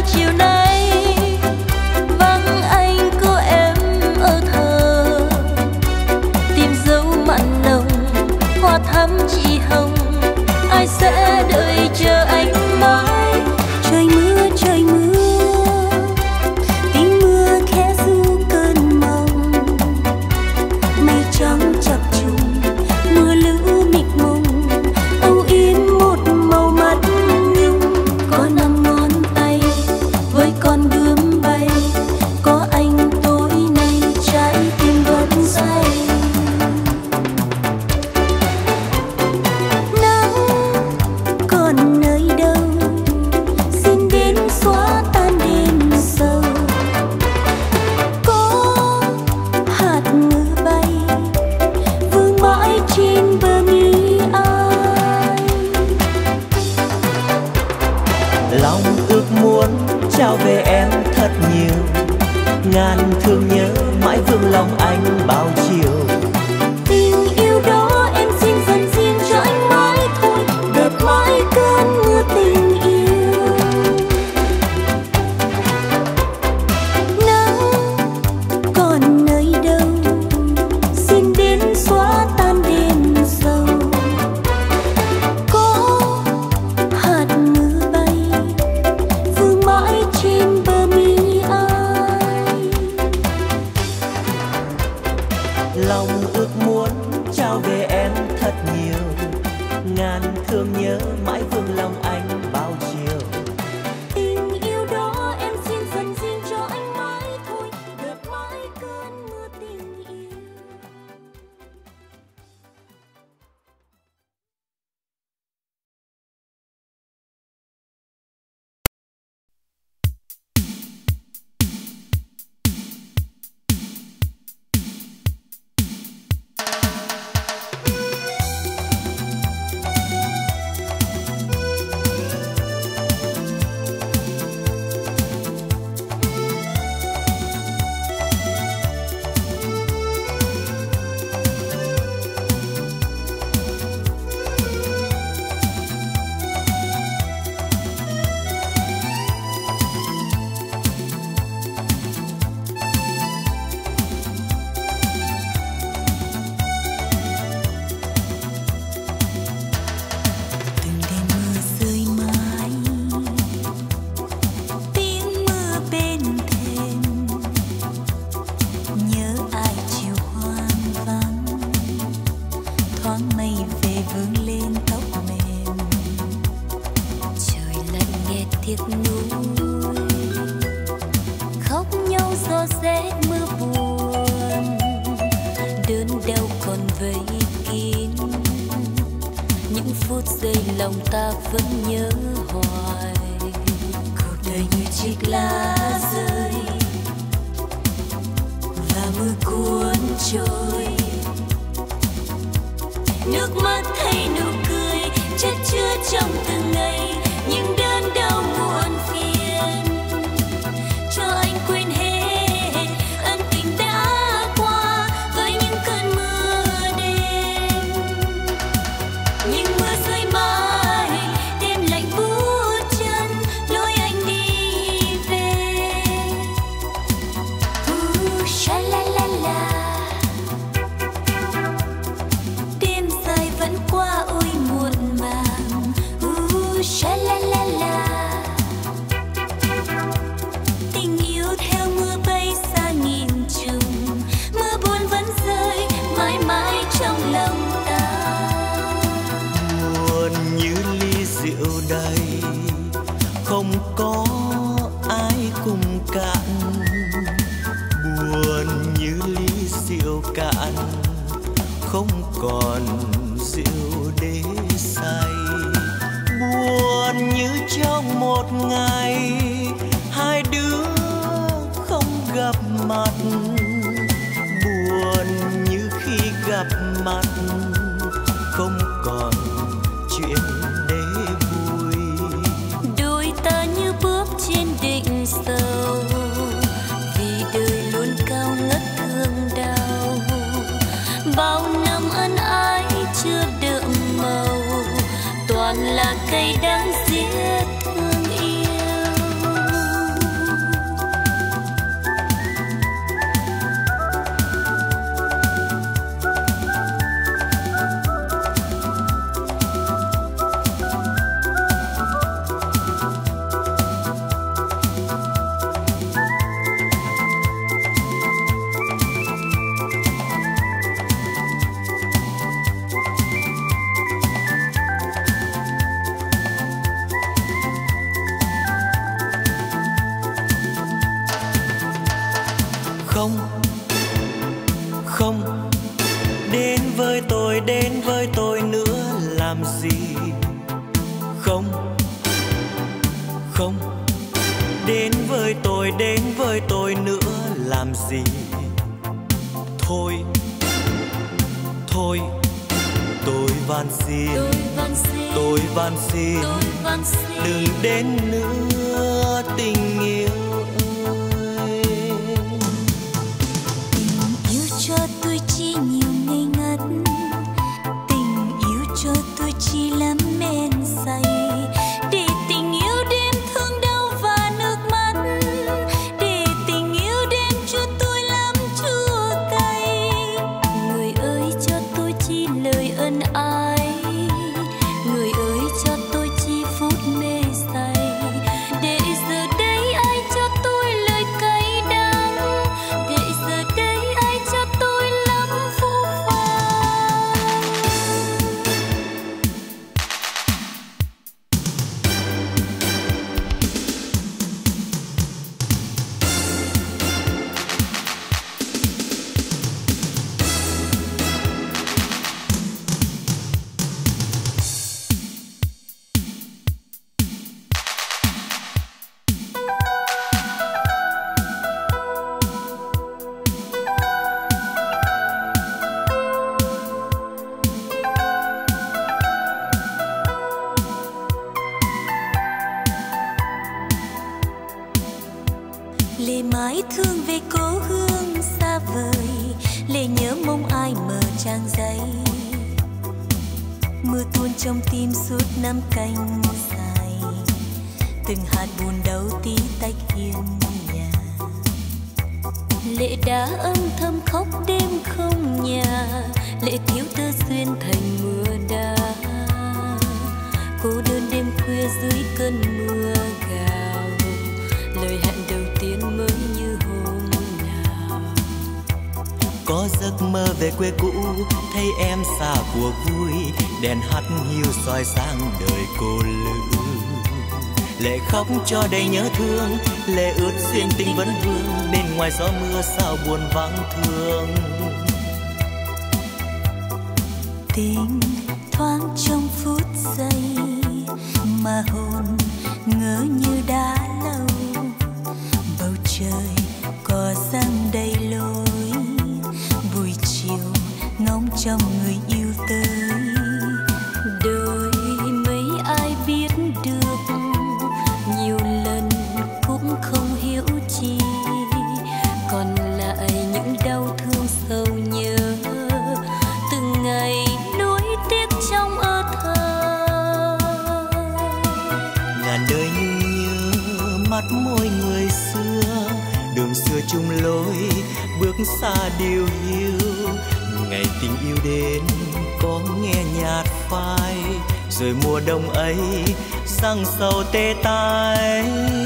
vắng anh cô em ở thờ, tìm dấu mặn nồng hoa thắm chị hồng, ai sẽ đợi chờ anh mãi. Trời mưa, tiếng mưa khẽ ru cơn mộng, mây trắng chập trùng mưa lũ mịt mùng, âu yếm một màu mắt nhung. Có 5 ngón tay với con bướm bay, có anh tối nay trái tim vẫn say. Nắng còn nơi đâu xin đến xóa tan đêm sâu, có hạt mưa bay vương mãi trên bờ mi ai. lòng ước muốn trao về em thật nhiều, ngàn thương nhớ mãi vương lòng anh bao chiều. Tình yêu đó em xin dành riêng cho anh mãi thôi, đẹp mãi cơn mưa tình yêu. Nắng còn nơi đâu xin đến xóa tan đêm sâu, có hạt mưa bay vương mãi trên bờ mi ai. Lòng ước muốn trao về em thật nhiều, ngàn thương nhớ mãi vương lòng anh bao thiệt nuối, khóc nhau gió rét mưa buồn, đơn đau còn vây kín. Những phút giây lòng ta vẫn nhớ hoài. Cuộc đời như chiếc lá rơi và mưa cuốn trôi, nước mắt thay nụ cười chất chứa trong từng ngày những đớn đau muộn phiền. Cho anh quên hết ân tình đã qua với những cơn mưa đêm. Nhưng mưa rơi mãi đêm lạnh buốt chân lối anh đi về. Sha la la la, đêm dài vẫn qua ôi muộn màng. Sha la la la, tình yêu theo mưa bay xa nghìn trùng, mưa buồn vẫn rơi mãi mãi trong lòng ta. Buồn như ly rượu đầy, không có ai cùng cạn. Buồn như ly rượu cạn, không còn rượu để say. Buồn như trong một ngày hai đứa không gặp mặt. Buồn như khi gặp mặt không còn chuyện để vui. Đôi ta như bước trên đỉnh sâu, vì đời luôn cao ngất thương đau. Bao năm ân ái chưa đượm màu, toàn là cây đắng giết thương yêu. Không, không, đến với tôi nữa làm gì. Không, không, đến với tôi nữa làm gì. Thôi, thôi, tôi van xin, tôi van xin, đừng đến nữa tình yêu. Cho tôi chỉ nhiều ngây ngất, tình yêu cho tôi chỉ lắm men say. Để tình yêu đêm thương đau và nước mắt, để tình yêu đêm cho tôi lắm chua cay. Người ơi cho tôi chỉ lời ân ái, người ơi cho tôi chỉ phút mê say. Để giờ đây ai cho tôi lời cay đắng, để giờ đây ai cho tôi lắm phũ phàng. Lệ mãi thương về cố hương xa vời, lệ nhớ mong ai mở trang giấy. Mưa tuôn trong tim suốt năm canh dài, từng hạt buồn đau tí tách hiên nhà. Lệ đã âm thầm khóc đêm không nhà, lệ thiếu tơ xuyên thành mưa đá. Cô đơn đêm khuya dưới cơn mưa gào, lời hẹn đầu tiên mới như hôm nào. Có giấc mơ về quê cũ, thấy em xa cuộc vui, đèn hắt hiu soi sáng đời cô lữ. lệ khóc cho đầy nhớ thương, lệ ướt duyên tình vẫn vương, bên ngoài gió mưa sao buồn vắng thương. Tình thoáng trong phút giây mà hồn ngỡ như đã lâu, bầu trời cỏ răng đầy lối, buổi chiều ngóng trong người yêu tới. Đôi mấy ai biết được, nhiều lần cũng không hiểu chi, còn lại những đau thương sâu nhớ, từng ngày nuối tiếc trong ơ thơ. Ngàn đời nhung nhớ mắt môi người xưa, đường xưa chung lối bước xa điều hiu. Ngày tình yêu đến có nghe nhạt phai, rồi mùa đông ấy giăng sầu tê tái.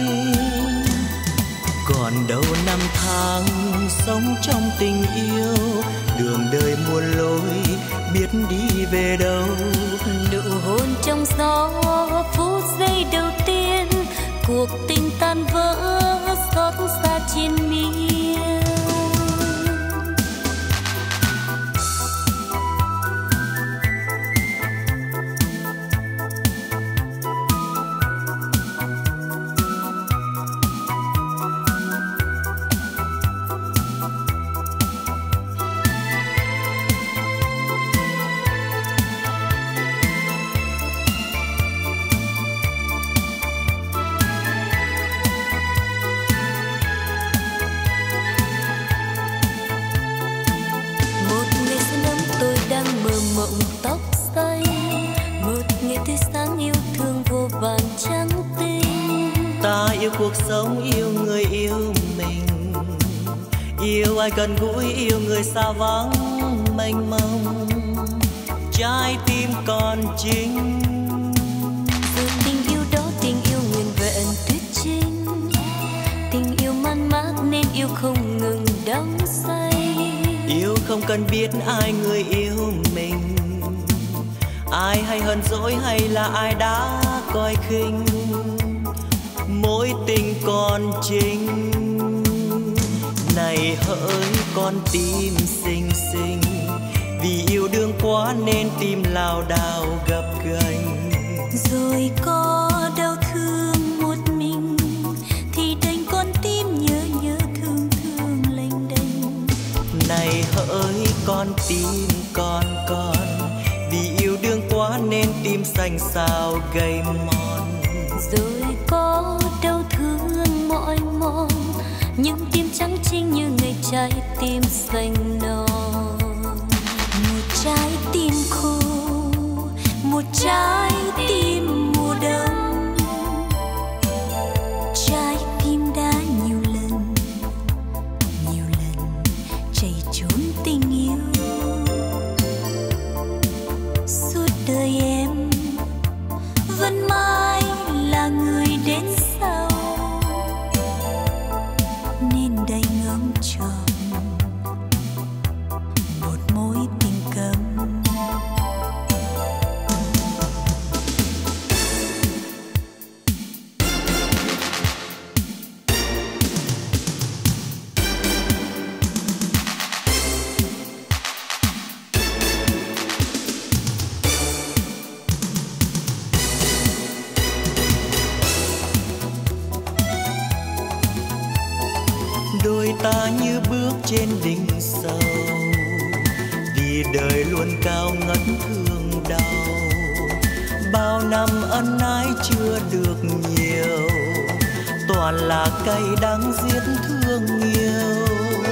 Còn đâu năm tháng sống trong tình yêu, đường đời muôn lối biết đi về đâu. Nụ hôn trong gió phút giây đầu tiên, cuộc tình tan vỡ xót xa trên miên. Mộng tóc xanh, một ngày tươi sáng yêu thương vô vàn trắng tinh. Ta yêu cuộc sống, yêu người yêu mình, yêu ai gần gũi, yêu người xa vắng mênh mông. Trái tim còn chính, dù tình yêu đó tình yêu nguyên vẹn tuyệt trinh, tình yêu man mác nên yêu không ngừng đắm say. Yêu không cần biết ai người yêu mình, ai hay hờn dỗi hay là ai đã coi khinh, mối tình còn chính. Này hỡi con tim xinh xinh, vì yêu đương quá nên tim lao đao gập ghềnh. Rồi có đau thương một mình thì đành con tim nhớ nhớ thương thương lênh đênh. Này hỡi con tim con, vì yêu đương quá nên tim xanh xao gầy mòn. Rồi có đau thương mỏi mòn, những tim trắng trinh như ngày trái tim xanh non. Một trái tim khô, một trái tim mùa đông, trái tim đã nhiều lần chạy trốn tình yêu. Suốt đời em vẫn mãi là người đến sau, nên đành ngóng tròn một mối tình câm. Đôi ta như bước trên đỉnh sâu, vì đời luôn cao ngất thương đau. Bao năm ân ái chưa được nhiều, toàn là cay đắng giết thương yêu.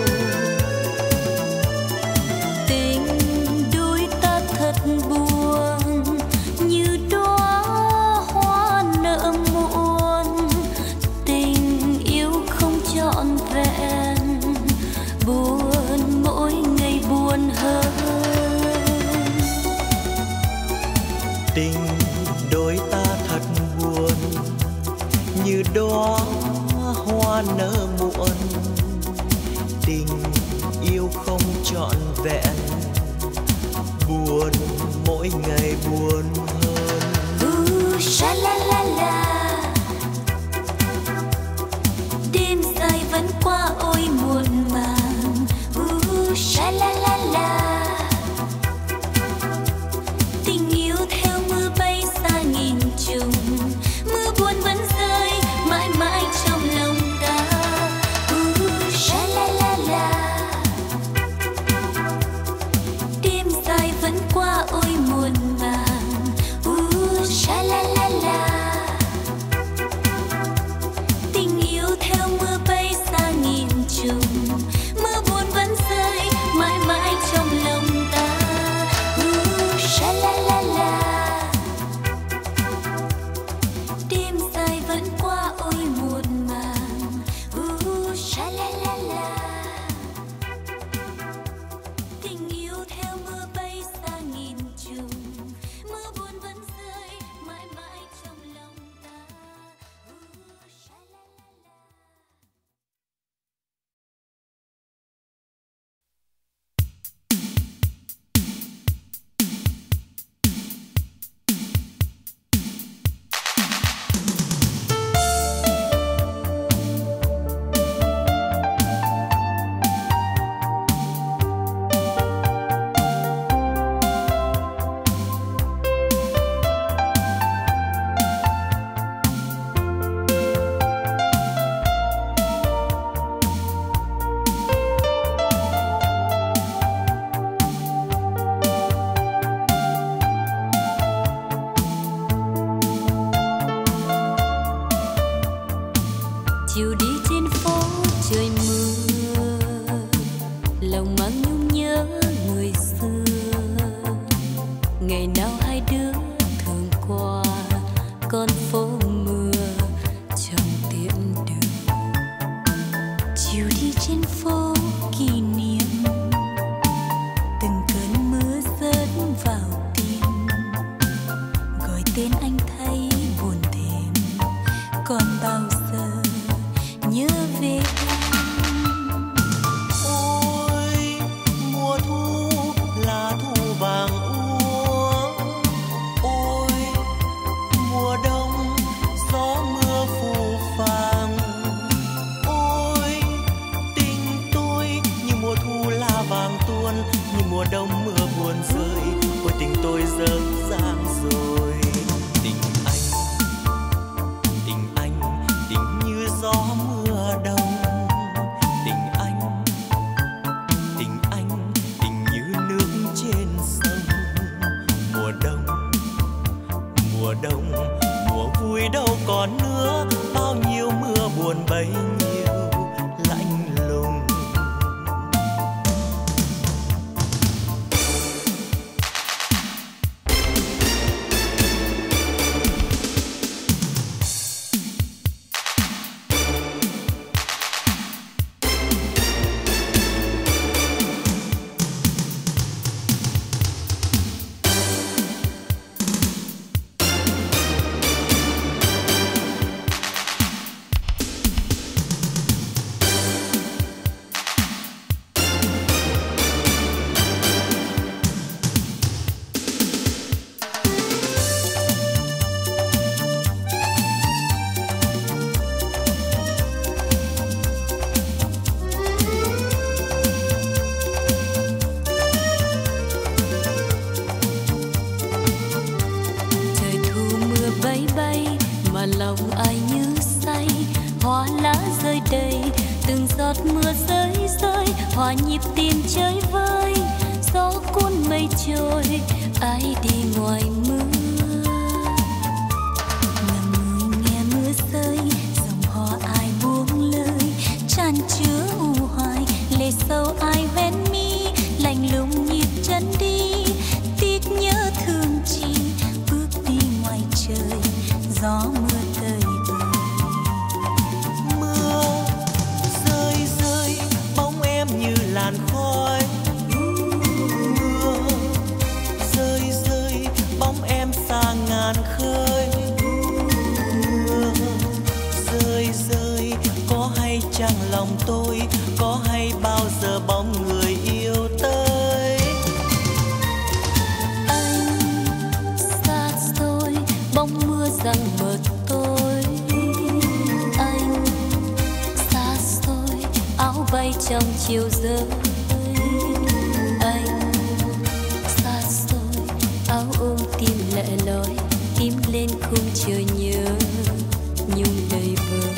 Tình đôi ta thật buồn, như đóa hoa nở muôn. Tình yêu không trọn vẹn, buồn mỗi ngày buồn hơn. Tình đôi ta thật buồn, như đóa hoa nở muộn. Tình yêu không trọn vẹn, buồn mỗi ngày buồn hơn. Sha la la la, chiều đi trên phố trời mưa, lòng mang nhung nhớ người xưa. Ngày nào hai đứa thường qua con phố mưa trong tiệm đường. Chiều đi trên phố kỷ niệm, từng cơn mưa rớt vào tim, gọi tên anh thấy buồn thêm. Còn bao giờ nhớ về anh? Ôi mùa thu lá thu vàng úa, ôi mùa đông gió mưa phù phàng. Ôi tình tôi như mùa thu lá vàng tuôn, như mùa đông mưa buồn rơi. Ôi tình tôi dở dang rồi. Tình anh tình như gió mưa đông. Tình như nước trên sông. Mùa đông mùa vui đâu còn nữa, bao nhiêu mưa buồn bấy nhiêu lạnh lùng. Lòng ai như say, hoa lá rơi đầy, từng giọt mưa rơi rơi, hòa nhịp tim chơi vơi. Gió cuốn mây trôi, ai đi ngoài mưa. Ngậm ngùi nghe mưa rơi, dòng hò ai buông lời, tràn chứa u hoài, lệ sâu ai hoen mi, lạnh lùng nhịp chân đi, tiếc nhớ thương chi, bước đi ngoài trời. Gió mưa tơi bời, mưa rơi rơi bóng em như làn khói. Mưa rơi rơi bóng em xa ngàn khơi. Mưa rơi rơi có hay chăng lòng tôi, có hay bao giờ bóng người yêu tới. anh xa xôi bóng mưa răng mờ tôi. Anh xa xôi áo bay trong chiều rơi. Anh xa xôi áo ôm tim lẻ loi, tím lên khung trời nhớ nhung đầy vơi.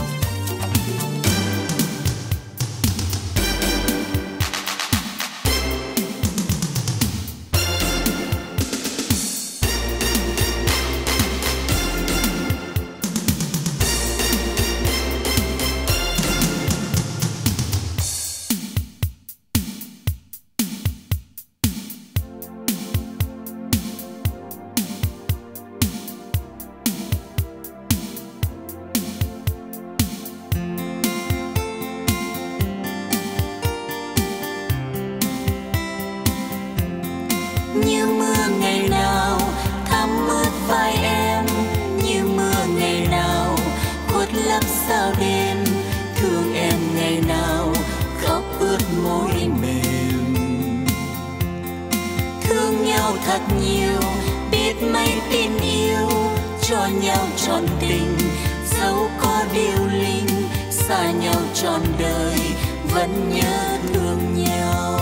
Như mưa ngày nào thấm ướt vai em, như mưa ngày nào khuất lấp sao đêm. Thương em ngày nào khóc ướt môi mềm. Thương nhau thật nhiều, biết mấy tin yêu, cho nhau trọn tình, dẫu có điều linh. Xa nhau trọn đời, vẫn nhớ thương nhau.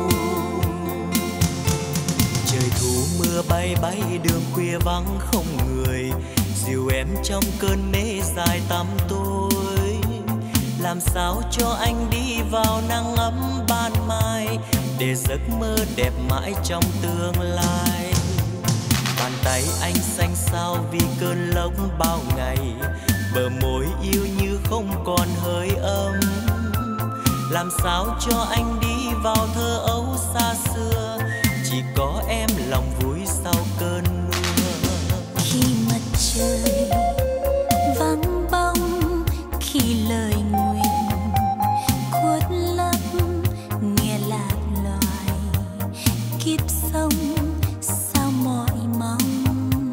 Mưa bay bay đường khuya vắng không người, dìu em trong cơn mê dài tăm tối. Làm sao cho anh đi vào nắng ấm ban mai, để giấc mơ đẹp mãi trong tương lai. Bàn tay anh xanh xao vì cơn lốc bao ngày, bờ môi yêu như không không còn hơi ấm. Làm sao cho anh đi vào thơ ấu xa xưa, chỉ có em lòng vui sau cơn mưa. Khi mặt trời vắng bóng, khi lời nguyện khuất lấp, nghe lạc loài kiếp sống sao mỏi mong.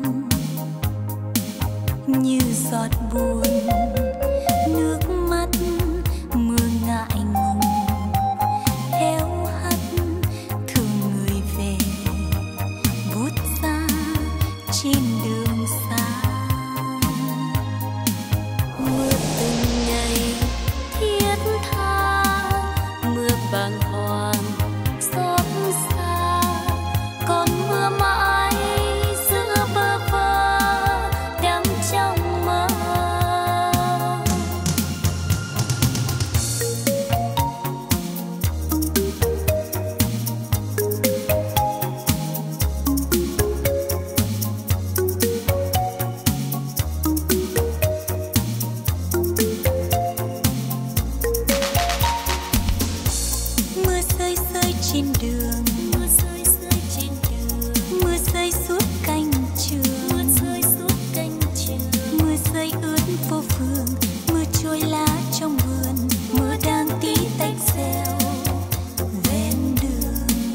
Như giọt buồn nước mắt mưa ngại ngùng héo hắt, thương người về bút ra trên đường xa. Mưa từng ngày thiết tha, mưa bàng hoàng xót xa, còn mưa mãi giữa bơ vơ đắm trong mơ. Mưa rơi rơi trên đường, mưa rơi rơi trên đường, mưa rơi suốt cánh trường, mưa rơi suốt cánh trường, mưa rơi ướt phố phường, mưa trôi lá trong vườn, mưa đang tí tách reo ven đường.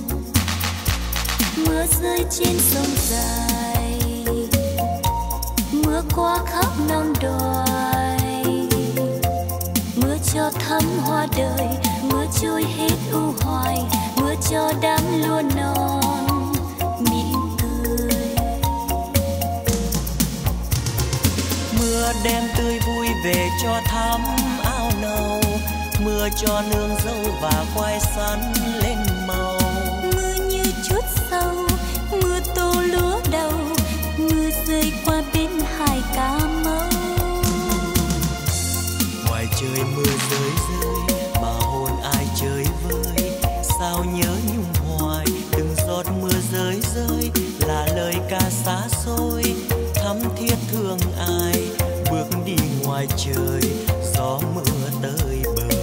Mưa rơi trên sông dài, mưa qua khắp nông đồi, mưa cho thắm hoa đời, mưa trôi hết u hoài, mưa cho đám lúa non mỉm cười. Mưa đem tươi vui về cho thắm áo nâu, mưa cho nương dâu và khoai sắn lên màu. Mưa như chút sâu, mưa tô lúa đầu, mưa rơi qua bên hải Cà Mau. Ngoài trời mưa rơi rơi mà hồn ai chơi vơi, sao nhớ nhung hoài từng giọt mưa rơi rơi là lời ca xa xôi thắm thiết thương ai bước đi ngoài trời gió mưa tới bời.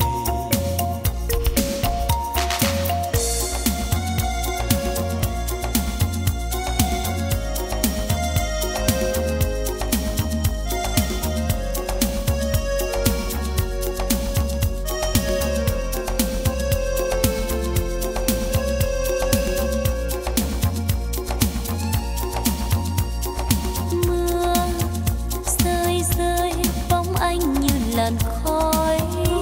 Mưa rơi rơi bóng anh như làn khói,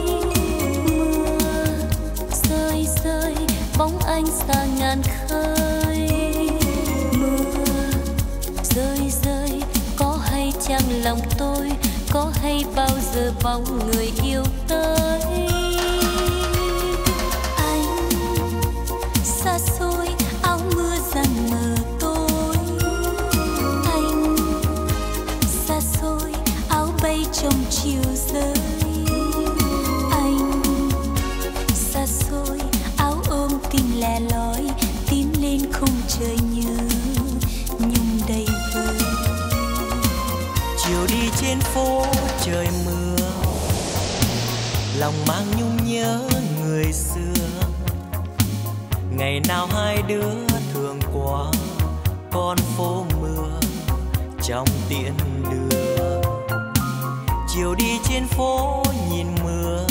mưa rơi rơi bóng anh xa ngàn khơi. Mưa rơi rơi có hay chăng lòng tôi, có hay bao giờ bóng người yêu tới. Anh xa xôi áo mưa dần mờ tối, anh xa xôi áo bay trong chiều rơi, anh xa xôi áo ôm tim lẻ loi tiến lên khung trời như nhung đầy vơi. Chiều đi trên phố trời mưa, lòng mang nhung nhớ người xưa. Ngày nào hai đứa thường qua con phố mưa trong tiễn đưa. Chiều đi trên phố nhìn mưa,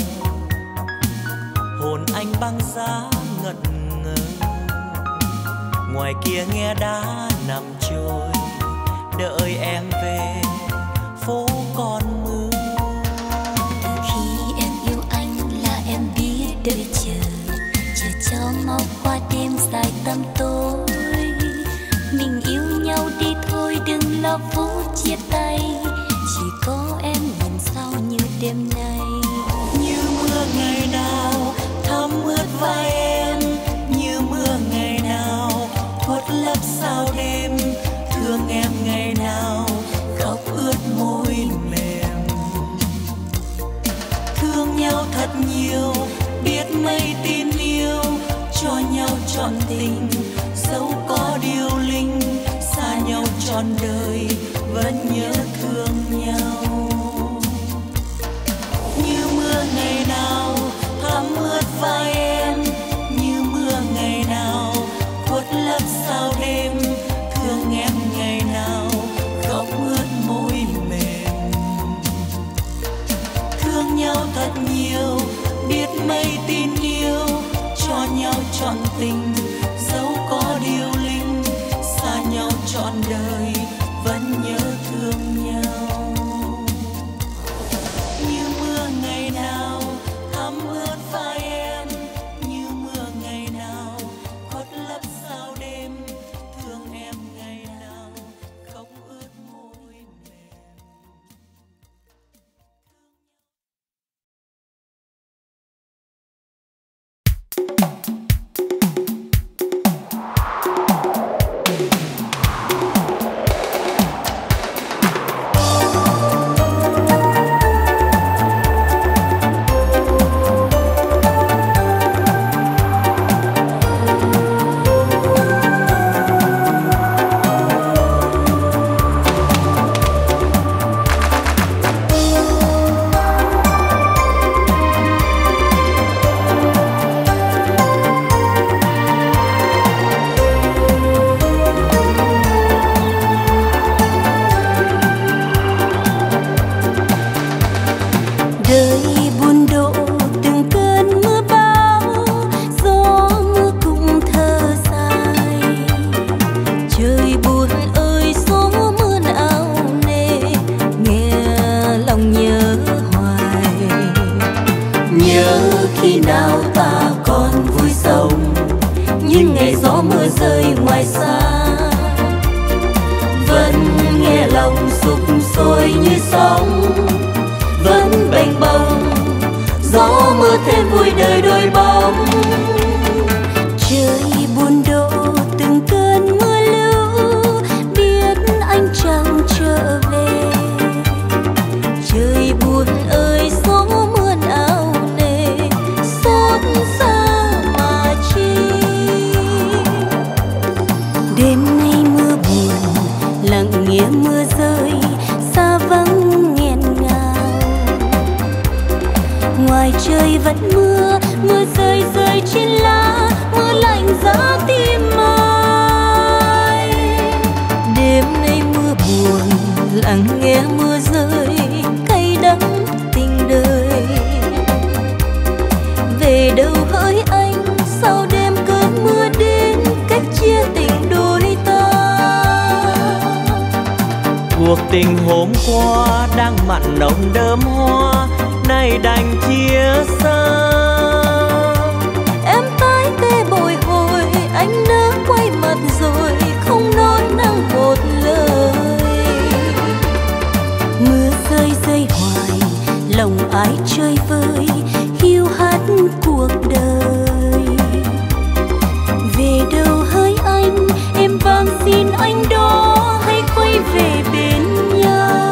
hồn anh băng giá ngẩn ngơ. Ngoài kia nghe đá nằm trôi, đợi em về phố còn mưa. Từ khi em yêu anh là em biết đợi chờ, chờ cho mau qua đêm dài tăm tối. Mình yêu nhau đi thôi đừng lo phút chia tay, chỉ có em nhìn sao như đêm nay. Như mưa ngày nào thấm ướt vai em, như mưa ngày nào khuất lấp sao đêm. Thương em ngày nào khóc ướt môi mềm. Thương nhau thật nhiều, biết mấy tin yêu, cho nhau trọn tình, dẫu có điều linh. Xa nhau trọn đời vẫn nhớ thương nhau. nhau thật nhiều, biết mấy tin yêu, cho nhau trọn tình, dẫu có điều linh, xa nhau trọn đời, vẫn nhớ thương nhau. Như mưa ngày nào thấm ướt vai em, như mưa ngày nào khuất lấp sao đêm, thương em ngày nào không ướt môi mềm. Cuộc tình hôm qua đang mặn nồng đơm hoa, nay đành chia xa. Em tái tê bồi hồi, anh đã quay mặt rồi, không nói năng một lời. Mưa rơi rơi hoài, lòng ai chơi vơi, hiu hắt cuộc đời. Về đâu hỡi anh, em van xin anh đó, hãy quay về bên nhau.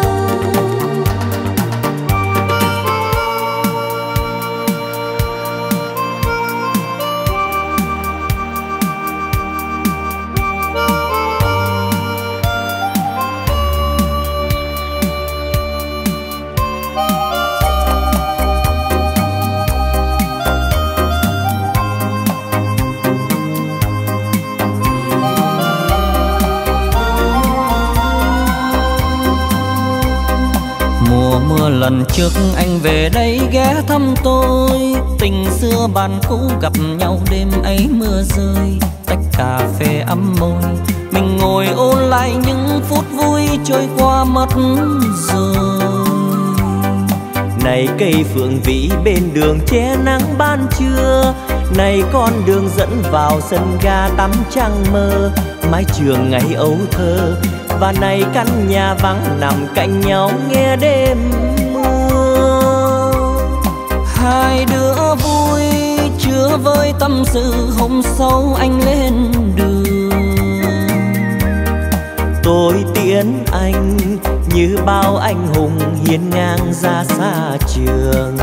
Mùa lần trước anh về đây ghé thăm tôi, tình xưa bạn cũ gặp nhau đêm ấy mưa rơi, tách cà phê ấm môi, mình ngồi ôn lại những phút vui trôi qua mất rồi. Này cây phượng vĩ bên đường che nắng ban trưa, này con đường dẫn vào sân ga tắm trăng mơ, mái trường ngày ấu thơ, và này căn nhà vắng nằm cạnh nhau nghe đêm mưa. Hai đứa vui chưa vơi tâm sự, hôm sau anh lên đường. Tôi tiễn anh như bao anh hùng hiên ngang ra xa trường.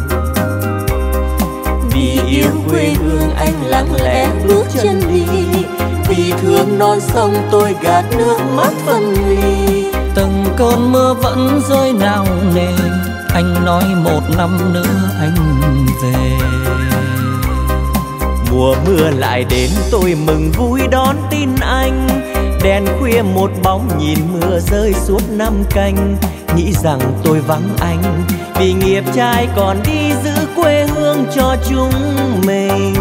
Vì yêu quê hương anh lặng lẽ bước chân đi, vì thương non sông tôi gạt nước mắt phân ly. Từng cơn mưa vẫn rơi nào nề, anh nói một năm nữa anh về. Mùa mưa lại đến tôi mừng vui đón tin anh, đèn khuya một bóng nhìn mưa rơi suốt năm canh. nghĩ rằng tôi vắng anh, vì nghiệp trai còn đi giữ quê hương cho chúng mình.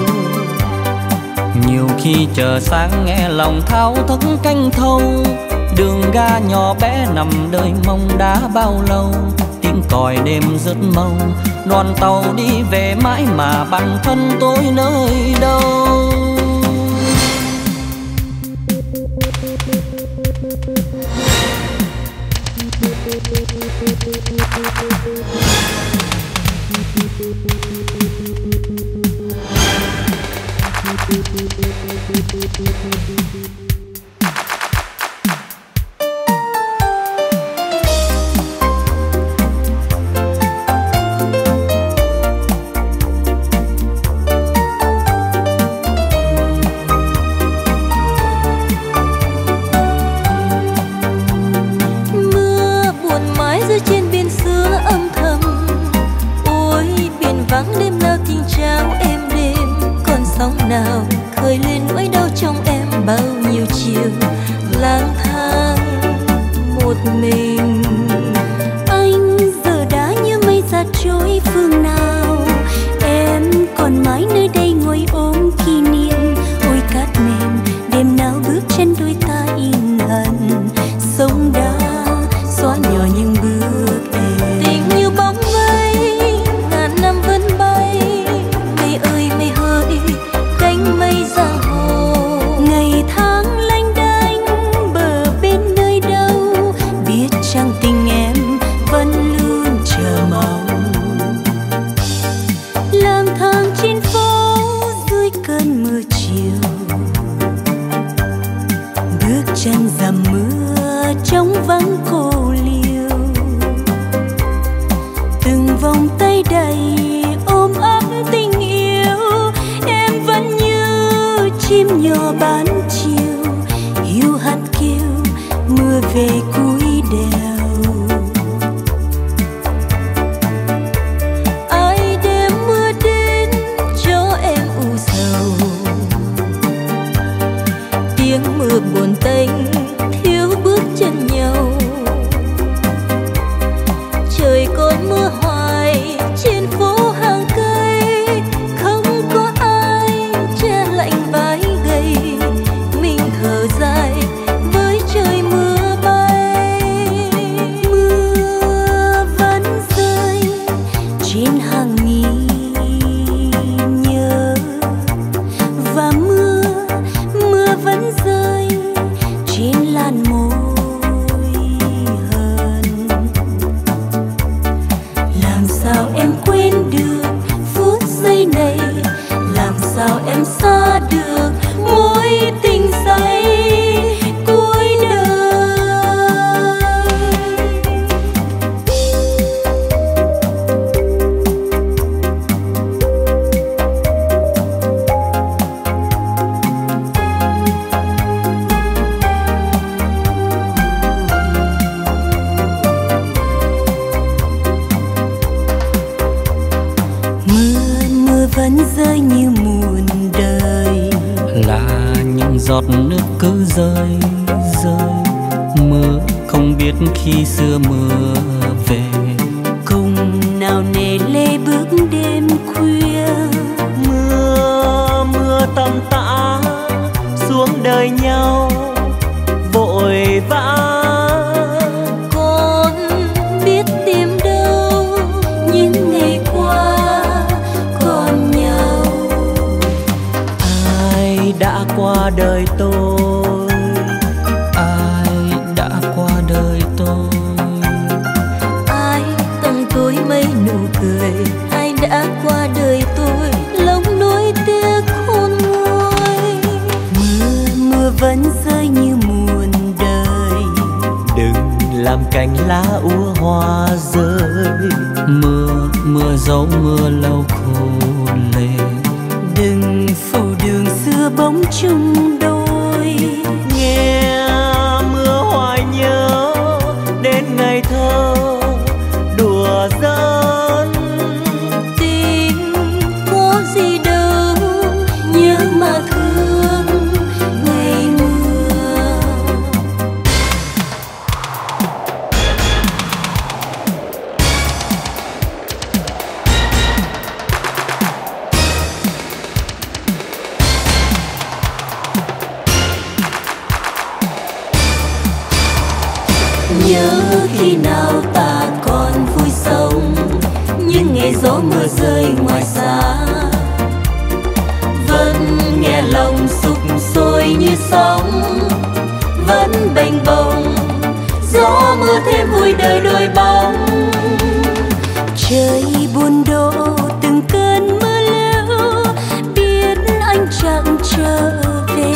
Nhiều khi chờ sáng nghe lòng thao thức canh thâu, đường ga nhỏ bé nằm đợi mong đã bao lâu. Tiếng còi đêm rất mau, đoàn tàu đi về mãi mà bản thân tôi nơi đâu. Nào khơi lên nỗi đau trong em bao nhiêu chiều lang thang một mình. Anh giờ đã như mây giạt trôi phương nào, em còn mãi nơi đây ngồi ôm kỷ niệm. Ôi cát mềm đêm nào bước chân đôi ta in hận, sông đã xóa nhỏ những bước em. Tình như bóng mây ngàn năm vẫn bay, mây ơi mây hỡi cánh mây giang hồ. Ngày tháng lênh đênh bờ bên nơi đâu, biết chăng tình em vẫn luôn chờ mong. Lang thang trên phố dưới cơn mưa chiều, bước chân dầm mưa trong vắng cô liêu. Từng vòng tay đầy ôm ấp tình yêu, em vẫn như chim nhỏ bán chiều, hiu hắt kêu mưa về cuối đèo. Ai đem mưa đến cho em u sầu, tiếng mưa buồn tênh thiếu bước chân nhau. Trời còn mưa hoài trên phố hàng cây, không có ai che lạnh vai gầy. Mình thở dài với trời mưa bay. Mưa vẫn rơi trên hàng nghìn nhớ, và mưa vẫn rơi trên làn môi hờn. Làm sao em quên được phút giây này, làm sao em xa được mối tình say cuối đời. Mưa vẫn rơi như muôn đời, là những giọt nước cứ rơi rơi. Mưa không biết khi xưa mưa về, cùng nào nề lê bước đêm khuya. Mưa tầm tã xuống đời nhau vội vã. Con biết tìm đâu những ngày qua còn nhau. Ai đã qua đời tôi, ai đã qua đời tôi. Ai tặng tôi mấy nụ cười, ai đã qua đời tôi lòng nuối tiếc khôn nguôi. Mưa vẫn rơi như muôn đời, đừng làm cành lá úa hoa rơi. Mưa dấu mưa lâu khô lệ, đừng phủ đường xưa bóng chung đôi. Nghe mưa hoài nhớ đến ngày thơ đùa giỡn. Tình có gì đâu nhớ mà thương ngày mưa. nhưng nghe gió mưa rơi ngoài xa. Vẫn nghe lòng sục sôi như sóng, vẫn bềnh bồng gió mưa thêm vui đời đôi bóng. Trời buồn đổ từng cơn mưa lũ, biết anh chẳng trở về.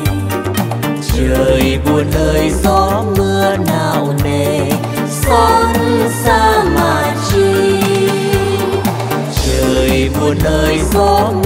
Trời buồn ơi gió mưa nào nề, Xót xa mà chi. trời buồn ơi gió